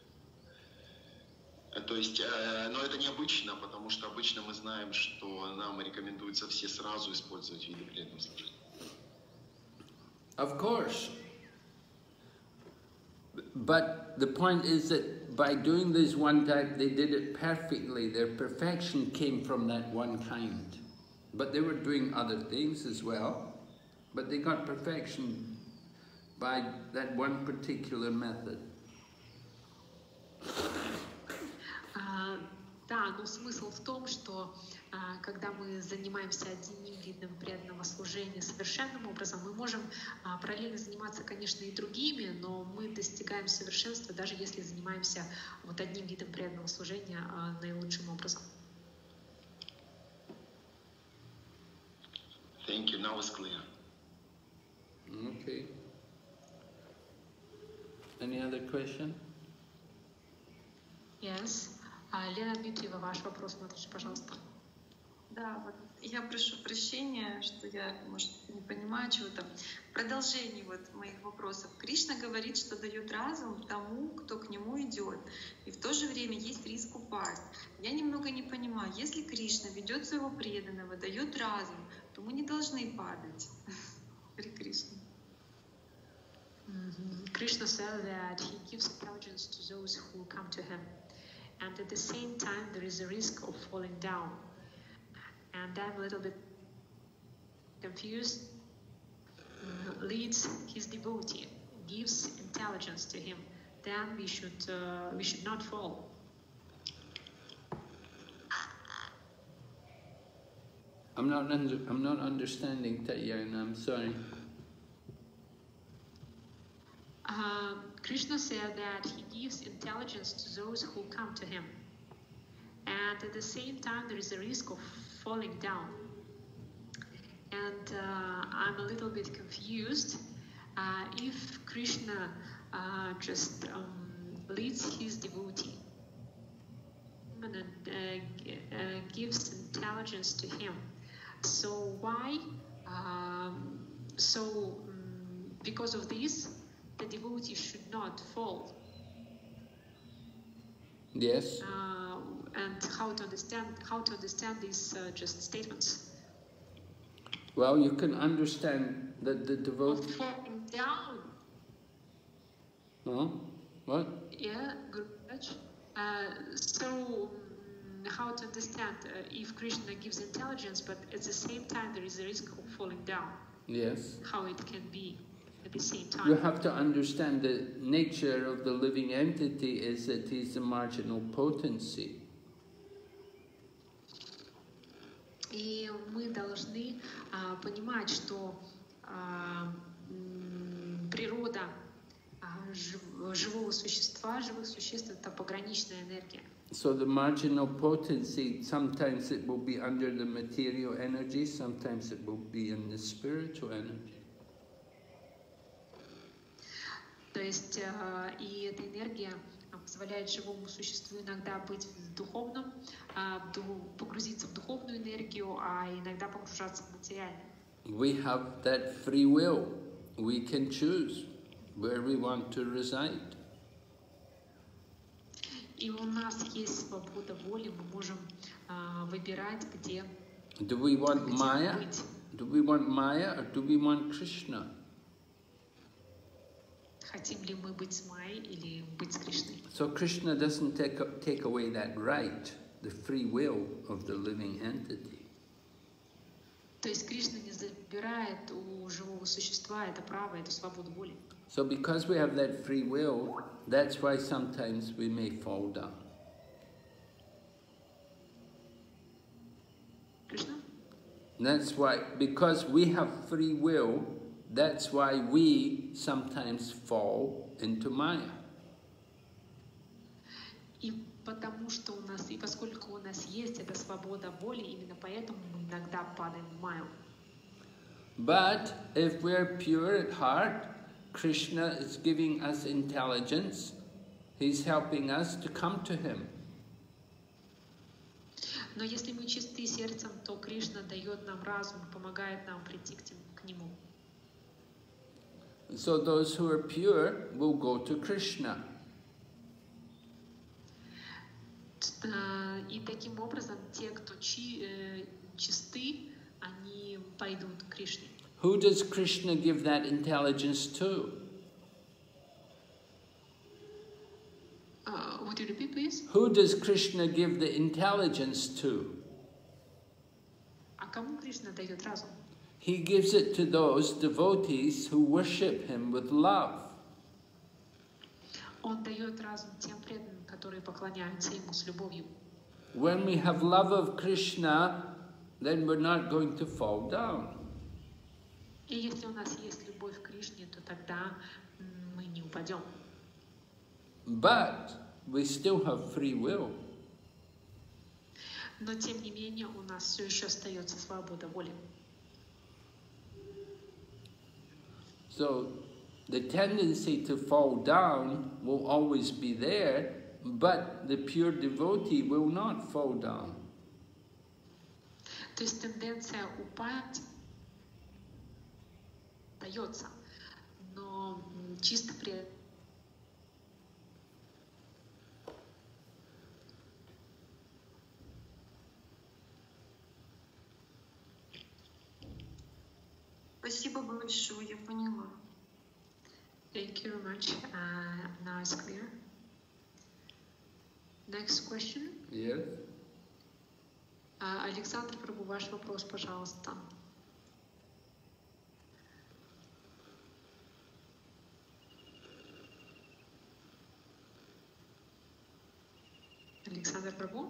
То есть, но это необычно, потому что обычно мы знаем, что нам рекомендуется все сразу использовать виды преданного служения. Of course. But the point is that by doing this one type, they did it perfectly. Their perfection came from that one kind. But they were doing other things as well. But they got perfection by that one particular method. Да, но смысл в том, что когда мы занимаемся одним видом преданного служения совершенным образом, мы можем параллельно заниматься, конечно, и другими, но мы достигаем совершенства, даже если занимаемся вот одним видом преданного служения наилучшим образом. Thank you. Now it's clear. Okay. Any other question? Yes. Лена Дмитриева, ваш вопрос, смотрите, пожалуйста. Да, вот я прошу прощения, что я, может, не понимаю чего-то. В продолжении вот моих вопросов. Кришна говорит, что дает разум тому, кто к нему идет. И в то же время есть риск упасть. Я немного не понимаю, если Кришна ведет своего преданного, дает разум, то мы не должны падать. Харе Кришна. Krishna said that he gives intelligence to those who come to him. And at the same time, there is a risk of falling down. And I'm a little bit confused. Leads his devotee, gives intelligence to him. Then we should not fall. I'm not understanding, Tatyana, I'm sorry. Krishna said that he gives intelligence to those who come to him. And at the same time, there is a risk of falling down. And I'm a little bit confused. If Krishna just leads his devotee and gives intelligence to him, so why? Because of this, the devotee should not fall. Yes. And how to understand these just statements? Well, you can understand that the devotee. Falling down. Huh? What? Yeah, good catch. So, how to understand if Krishna gives intelligence, but at the same time there is a risk of falling down? Yes. How it can be at the same time? You have to understand the nature of the living entity is that he's a marginal potency. И мы должны понимать, что природа живого существа, живых существ — это пограничная энергия. So the marginal potency, sometimes it will be under the material energy, sometimes it will be in the spiritual energy. То есть и эта энергия позволяет живому существу иногда быть в духовном, погрузиться в духовную энергию, а иногда погружаться в материальную. We have that free will. We can choose where we want to reside. И у нас есть свобода воли, мы можем выбирать, где Do we want хотим Maya? быть. Do we want Maya or do we want Krishna? Хотим ли мы быть с Майей или быть с Кришной? So Krishna doesn't take away that right, the free will of the living entity. То есть Кришна не забирает у живого существа это право, эту свободу воли. So because we have that free will, that's why sometimes we may fall down. Кришна? That's why, because we have free will, that's why we sometimes fall into Maya. И потому что у нас, и поскольку у нас есть эта свобода воли, именно поэтому мы иногда падаем в Майю. But if we're pure at heart, Krishna is giving us intelligence. He's helping us to come to Him. Но если мы чисты сердцем, то Кришна дает нам разум, помогает нам прийти к Нему. So those who are pure will go to Krishna. И таким образом те, кто чисты, они пойдут к Кришне. Who does Krishna give that intelligence to? Would you repeat, please? Who does Krishna give the intelligence to? А кому Кришна дает разум? He gives it to those devotees who worship Him with love. Он дает разум тем преданным, которые поклоняются Ему с любовью. When we have love of Krishna, then we're not going to fall down. И если у нас есть любовь к Кришне, то тогда мы не упадем. But we still have free will. Но тем не менее у нас все еще остается свобода воли. So the tendency to fall down will always be there, but the pure devotee will not fall down. То есть тенденция упасть дается, но чисто при Спасибо большое, я поняла. Thank you very much. Now it's clear. Next question. Yes? Александр Прабу, ваш вопрос, пожалуйста. Александр Прабу?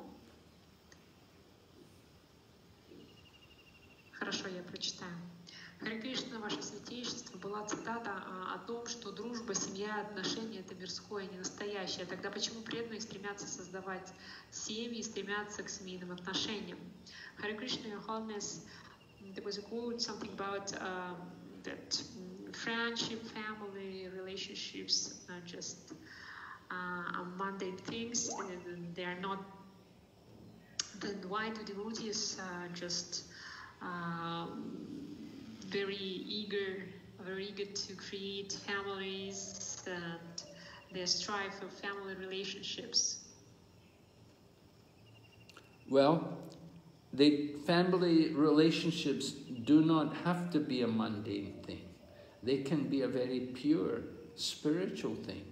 Хорошо, я прочитаю. Харе Кришна, ваше святейшество, была цитата о том, что дружба, семья, отношения — это мирское, не настоящее. Тогда почему преданные стремятся создавать семьи, стремятся к семейным отношениям? Харе Кришна, Your Holiness, there was a quote, something about that friendship, family, relationships are just mundane things, and they are not. Then why do devotees just very eager to create families, and they strive for family relationships? Well, the family relationships do not have to be a mundane thing. They can be a very pure spiritual thing.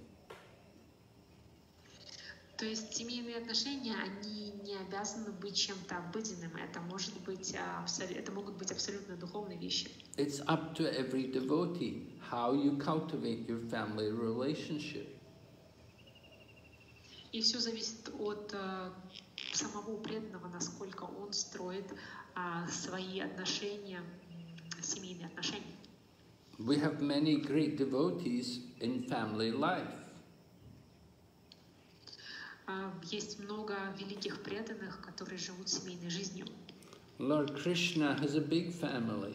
То есть семейные отношения, они не обязаны быть чем-то обыденным. Это могут быть абсолютно духовные вещи. It's up to every devotee how you cultivate your family relationship. И все зависит от самого преданного, насколько он строит свои отношения, семейные отношения. We have many great devotees in family life. Есть много великих преданных, которые живут семейной жизнью. Lord Krishna has a big family.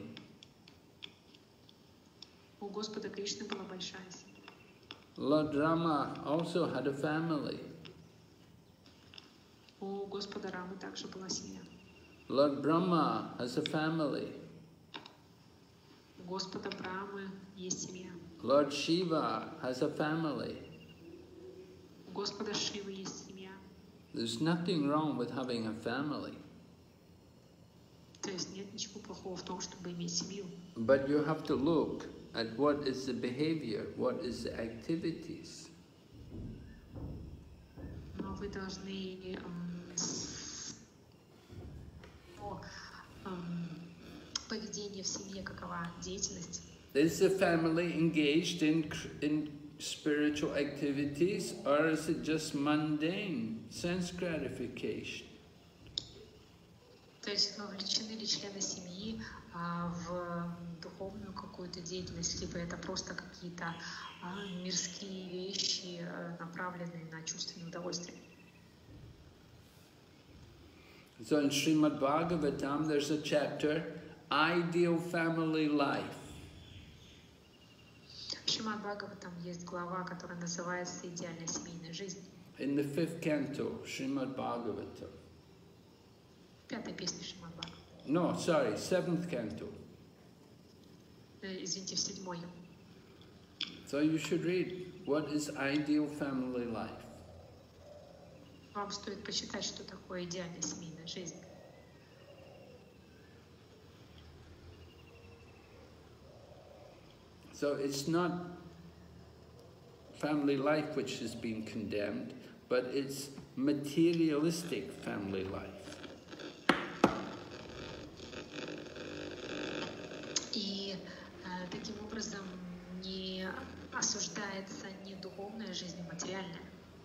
У Господа Кришны была большая семья. Lord Rama also had a family. У Господа Рамы также была семья. Lord Brahma has a family. У Господа Брамы есть семья. Lord Shiva has a family. У Господа Шивы есть семья. There's nothing wrong with having a family. То есть нет ничего плохого в том, чтобы иметь семью. But you have to look at what is the behavior, what is the activities. Но вы должны поведение в семье, какова деятельность. Is the family engaged in spiritual activities, or is it just mundane sense gratification? То есть вовлечены ли члены семьи в духовную какую-то деятельность, либо это просто какие-то мирские вещи, направленные на чувственное удовольствие. So in Srimad Bhagavatam there's a chapter, Ideal Family Life. В Шримад Бхагаватам есть глава, которая называется «Идеальная семейная жизнь». In the 5th canto, Srimad Bhagavatam. Пятая песня Шримад Бхагаватам. No, sorry, 7th canto. Извините, в седьмой. So you should read, what is ideal family life? Вам стоит почитать, что такое идеальная семейная жизнь. So it's not family life which has been condemned, but it's materialistic family life. И таким образом не осуждается не духовная жизнь, а материальная.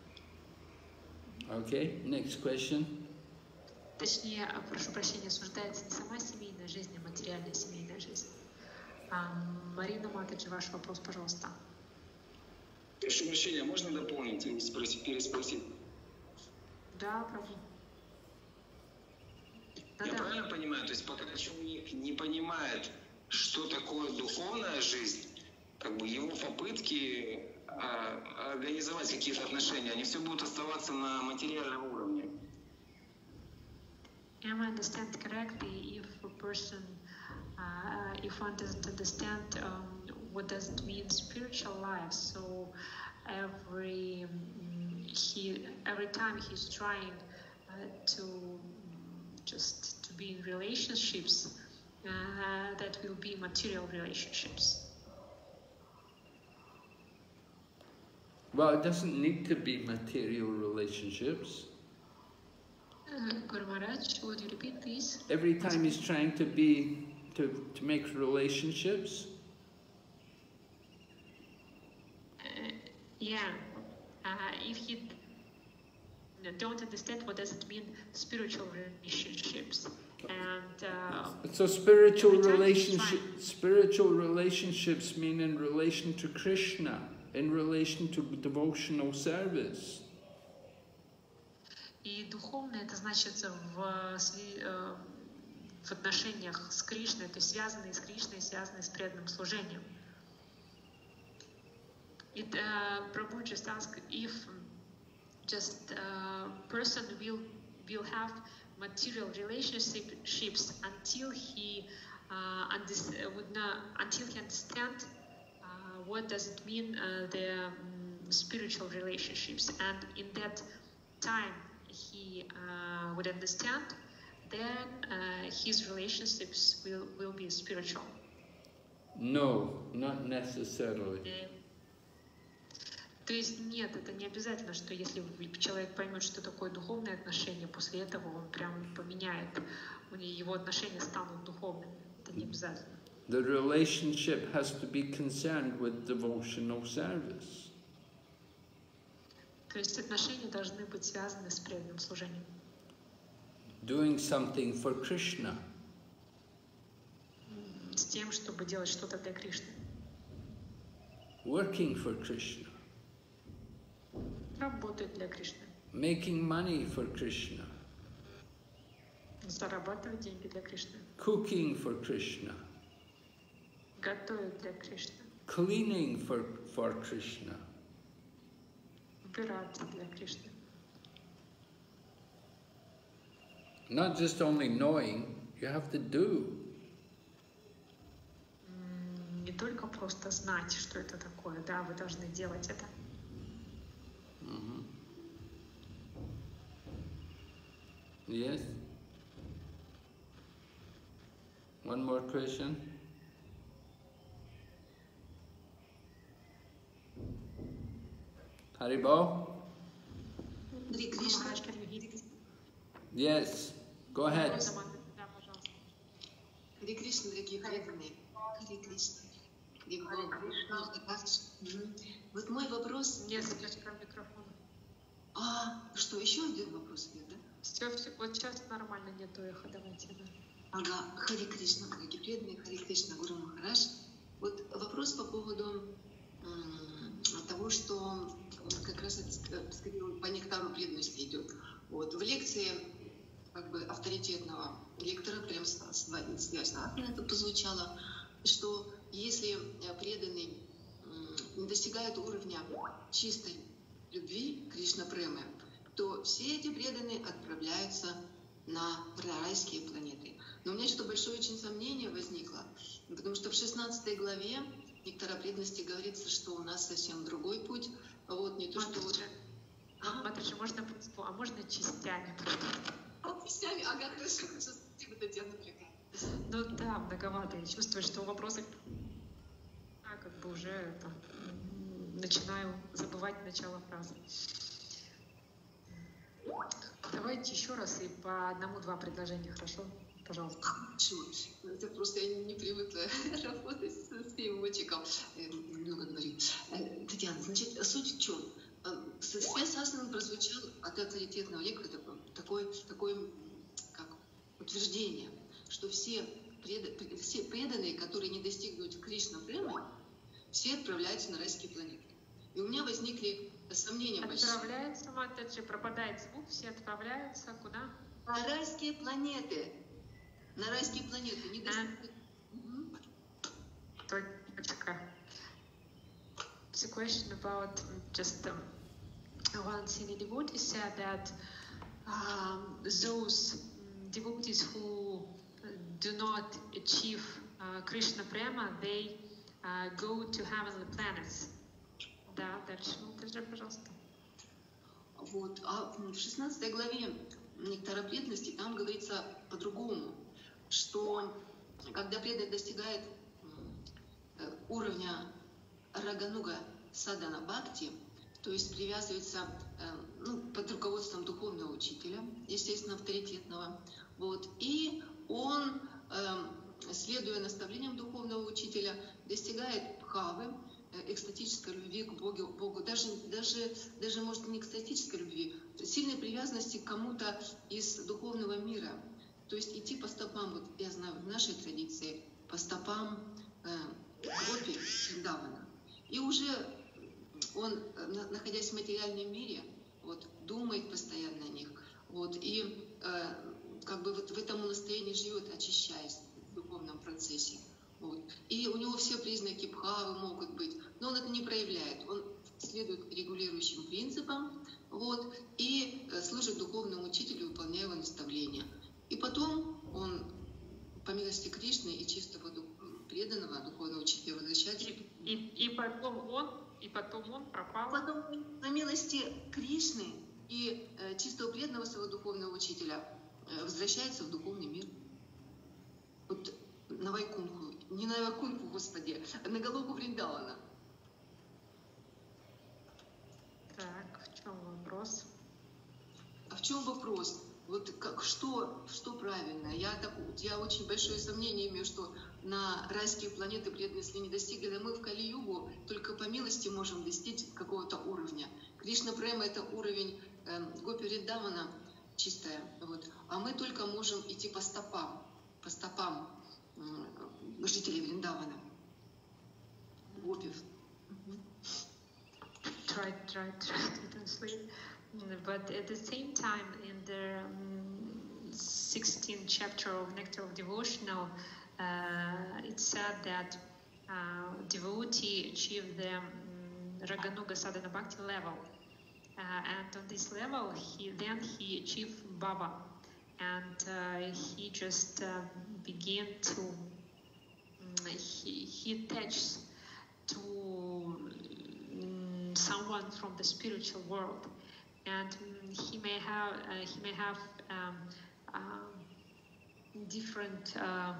Okay, next question. Точнее, прошу прощения, осуждается не сама семейная жизнь, а материальная семейная жизнь. Марина Матаджи, ваш вопрос, пожалуйста. Прошу прощения, можно дополнить или переспросить? Да, правда. Я правильно понимаю, то есть пока человек не понимает, что такое духовная жизнь, как бы его попытки организовать какие-то отношения, они все будут оставаться на материальном уровне. Am I understand correctly if a person, if one doesn't understand what does it mean spiritual life, so every time he's trying to just to be in relationships, that will be material relationships. Well, it doesn't need to be material relationships. Guru Maharaj, would you repeat please? Every time he's trying to make relationships. If he don't understand what does it mean spiritual relationships, and so spiritual relationships mean in relation to Krishna, in relation to devotional service. И духовно это значит в отношениях с Кришной, то есть связанные с Кришной, связанные с преданным служением. Prabhu just asked if just person will have material relationships until he understand what does it mean the spiritual relationships, and in that time he would understand, then his relationships will be spiritual. No, not necessarily. То есть нет, это не обязательно, что если человек поймет, что такое духовные отношения, после этого он прям поменяет, его отношения станут духовными. Это не обязательно. The relationship has to be concerned with devotional service. То есть отношения должны быть связаны с преданным служением. Doing something for Krishna. С тем, чтобы делать что-то для Кришны. Working for Krishna. Работать для Кришны. Making money for Krishna. Зарабатывать деньги для Кришны. Cooking for Krishna. Готовить для Кришны. Cleaning for Krishna. Убираться для Кришны. Not just only knowing, you have to do. Не только просто знать, что это такое, да, вы должны делать это. Yes? One more question? Haribo? Хари Кришна. Yes, go ahead. Хари Кришна, дорогие преданные. Хари Кришна. Вот мой вопрос... Несколько микрофонов. Что, еще один вопрос идет, да? Все, вот сейчас нормально, нету эха, давайте. Да. Ага, Хари Кришна, дорогие преданные, Хари Кришна, Гуру Махарадж. Вот вопрос по поводу того, что как раз по нектару преданности идет. Вот, в лекции как бы авторитетного лектора, прям связано это прозвучало, что если преданный не достигает уровня чистой любви Кришна Премы, то все эти преданные отправляются на райские планеты. Но у меня что-то большое очень сомнение возникло, потому что в 16 главе Нектара преданности говорится, что у нас совсем другой путь. Вот не то, что вот... Матаджи, можно принципу, а можно частями? Частями? Ага, хорошо, спасибо, Татьяна. Ну да, многовато. Я чувствую, что вопросы как бы уже там, начинаю забывать начало фразы. Давайте еще раз и по одному-два предложения, хорошо? Пожалуйста. Хорошо. Это просто я не привыкла работать с переводчиком. Много говорю. Татьяна, значит, суть в чем? Связь с Асаном прозвучал от авторитетного лектора такое как утверждение, что все преданные, которые не достигнут Кришна Премы, все отправляются на райские планеты. И у меня возникли сомнения большие. Отправляются, Матаджи, пропадает звук, все отправляются куда? На райские планеты. На райские планеты. Не достигнут. Точка. It's a question about just one senior devotee said that those devotees who do not achieve Krishna Prema, they go to heavenly planets. Да, дальше, пожалуйста. Вот. А в 16 главе Нектара преданности там говорится по-другому, что когда преданный достигает уровня Рагануга Садана Бхакти, то есть привязывается под руководством духовного учителя, естественно, авторитетного, вот, и он, следуя наставлениям духовного учителя, достигает бхавы, экстатической любви к Богу, даже может не экстатической любви, сильной привязанности к кому-то из духовного мира. То есть идти по стопам, вот я знаю, в нашей традиции, по стопам Гопи Вриндавана. И уже он, находясь в материальном мире, вот, думает постоянно о них, вот, и как бы вот в этом настроении живет, очищаясь в духовном процессе. Вот. И у него все признаки бхавы могут быть, но он это не проявляет. Он следует регулирующим принципам, вот, и служит духовному учителю, выполняя его наставления. И потом он, по милости Кришны и чистого преданного духовного учителя, возвращается. И потом он пропал. Потом, по милости Кришны и чистого преданного своего духовного учителя, возвращается в духовный мир. Вот на Вайкунху. Не на Вайкунху, Господи, а на Галоку Вриндавана. Так, в чем вопрос? А в чем вопрос? Вот что правильно? Я очень большое сомнение имею, что на райские планеты преданные, если не достигли, да мы в Кали-югу только по милости можем достичь какого-то уровня. Кришна Према — это уровень Гопи Вриндавана чистая, вот. А мы только можем идти по стопам жителей Вриндавана. Гопив. Try to translate. But at the same time, in the 16th chapter of Nectar of Devotional, it said that devotee achieved the Raganuga Sadhana Bhakti level. And on this level, he achieved Baba. And he just began to, he attaches to someone from the spiritual world. and he may have different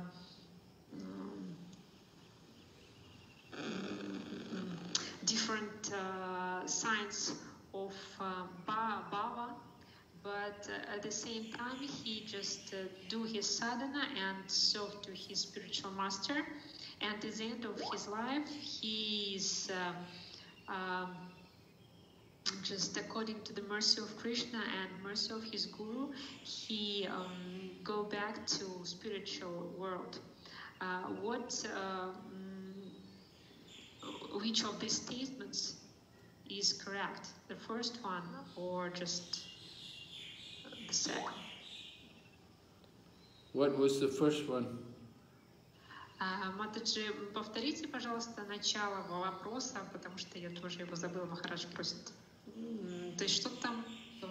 signs of bhava, but at the same time he just do his sadhana and serve to his spiritual master, and at the end of his life he is just according to the mercy of Krishna and mercy of his guru, he go back to spiritual world. Which of these statements is correct? The first one or just the second? What was the first one? Матаджи, повторите, пожалуйста, начало вопроса, потому что я тоже его забыла, Махарадж просит. То есть что там?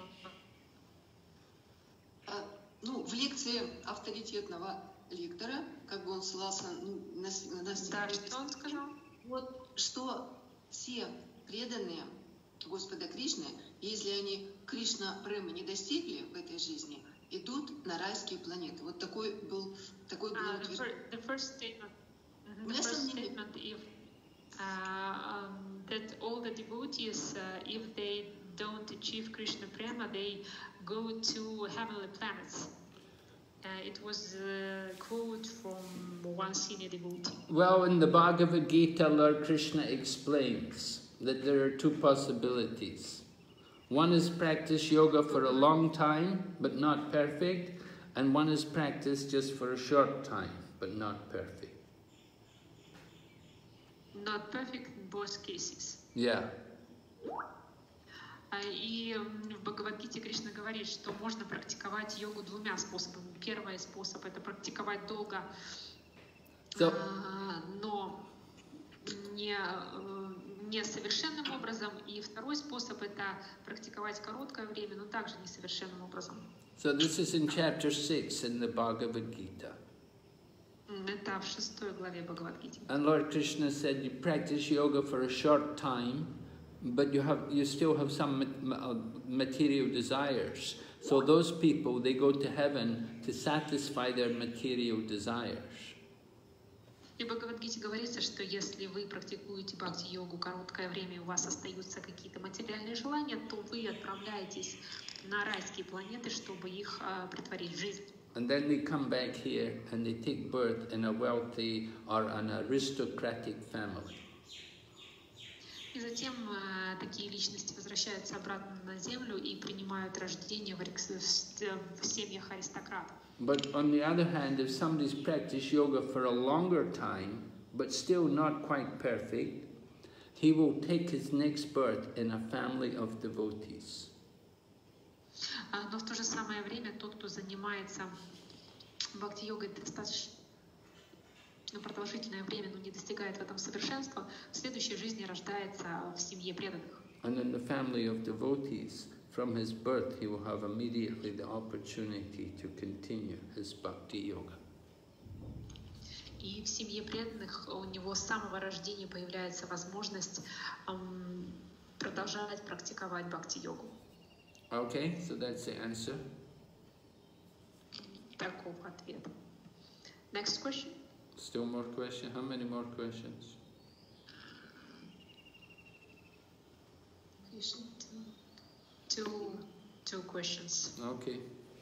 Ну, в лекции авторитетного лектора, как бы он ссылался на да, что он сказал? Вот что все преданные Господа Кришны, если они Кришна Премы не достигли в этой жизни, идут на райские планеты. Вот такой был утверждение. The first statement, if that all the devotees, if they don't achieve Krishna Prema, they go to heavenly planets. It was a quote from one senior devotee. Well, in the Bhagavad Gita, Lord Krishna explains that there are two possibilities. One is practice yoga for a long time, but not perfect, and one is practice just for a short time, but not perfect. Not perfect in both cases. Yeah. И в Бхагавад-гите Кришна говорит, что можно практиковать йогу двумя способами. Первый способ — это практиковать долго, но не совершенным образом. И второй способ — это практиковать короткое время, но также несовершенным образом. So this is in chapter 6 in the Bhagavad Gita. Это в 6 главе Бхагавад-гиты. And Lord Krishna said you practice yoga for a short time, but you still have some material desires. So those people, they go to heaven to satisfy their material desires. И в Бхагавад-гите говорится, что если вы практикуете бхакти-йогу короткое время, и у вас остаются какие-то материальные желания, то вы отправляетесь на райские планеты, чтобы их претворить в жизнь. And then they come back here and they take birth in a wealthy or an aristocratic family. И затем такие личности возвращаются обратно на землю и принимают рождение в семьях аристократов. But on the other hand, if somebody's practiced yoga for a longer time, but still not quite perfect, he will take his next birth in a family of devotees. Но в то же самое время тот, кто занимается бхакти-йогой достаточно продолжительное время, но не достигает в этом совершенства, в следующей жизни рождается в семье преданных. And in the family of devotees, from his birth, he will have immediately the opportunity to continue his bhakti yoga. И в семье преданных у него с самого рождения появляется возможность продолжать практиковать бхакти-йогу. Okay, so that's the answer. Таков ответ. Next question. Still more questions? How many more questions? Two questions. Okay.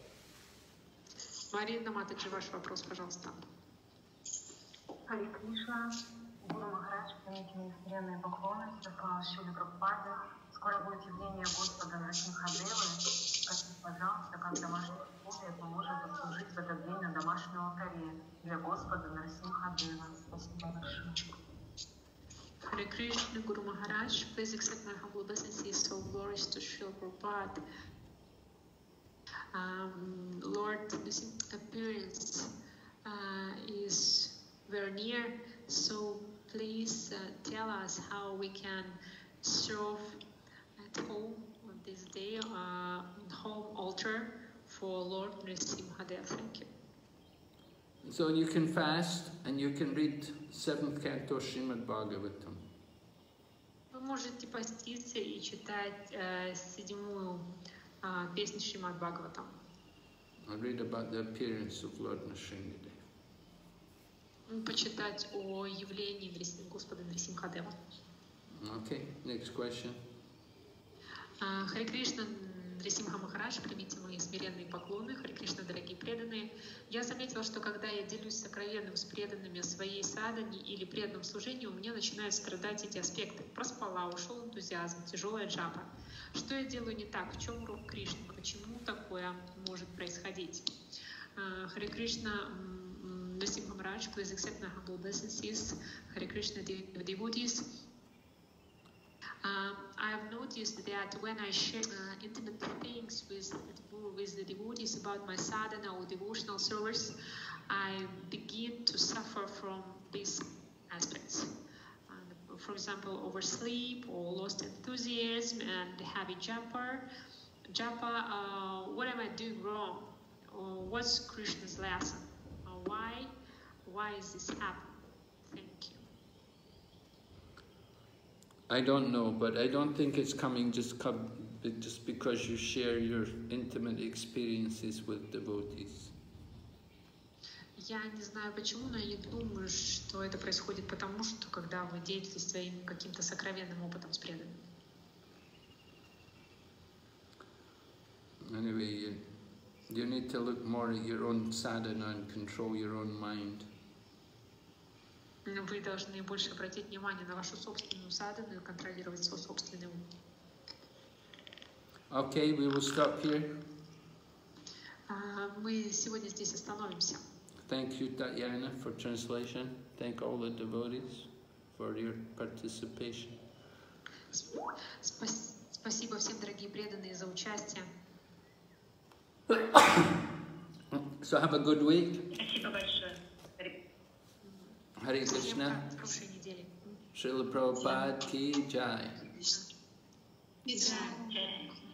Марина Матаджи, ваш вопрос, пожалуйста. Харе Кришна, Гуру Махарадж, примите мои смиренные поклоны, Шрила Шриле Прабхупады. Скоро будет явление Господа Нарсимхадевы. Скажите, пожалуйста, как домашние условия поможем послужить в этот день на домашнем алтаре для Господа Нарсимхадева. Спасибо большое. Hare Krishna, Guru Maharaj, please accept my humble obeisances, so glorious to Srila Prabhupada. Lord, this appearance is very near, so please tell us how we can serve at home on this day, on home altar for Lord Nrsimhadev. Thank you. So you can fast and you can read 7th canto Srimad Bhagavatam. Вы можете поститься и читать 7-ю песню Шримад Бхагаватам. I'll read about the appearance of Lord Nrsimhadeva. Почитать о явлении Господа Нрисимхадева. Okay, next question. Харе Кришна, Нрисимха Махарадж, примите мои смиренные поклоны. Харе Кришна, дорогие преданные. Я заметила, что когда я делюсь сокровенным с преданными своей садхане или преданном служении, у меня начинают страдать эти аспекты. Проспала, ушел энтузиазм, тяжелая джапа. Что я делаю не так? В чем урок Кришны? Почему такое может происходить? Харе Кришна, Nrsimha Maharaj, please accept my humble obeisances. Hare Krishna, devotees. I have noticed that when I share intimate things with the devotees about my sadhana or devotional service, I begin to suffer from these aspects. For example, oversleep or lost enthusiasm and heavy japa. What am I doing wrong? What's Krishna's lesson? Why is this happening? Thank you. I don't know, but I don't think it's coming just because you share your intimate experiences with devotees. Я не знаю почему, но я не думаю, что это происходит потому, что когда вы делитесь своим каким-то сокровенным опытом с преданными. Anyway, you need to look more at your own sadhana and control your own mind. Вы должны больше обратить внимание на вашу собственную садхану и контролировать свой собственный ум. Okay, we will stop here. Мы сегодня здесь остановимся. Thank you, Tatyana, for translation. Thank all the devotees for your participation. Спасибо всем, дорогие преданные, за участие. So have a good week. Спасибо большое. Hare Krishna. Хорошей недели. Srila Prabhupada ki jai. Jai.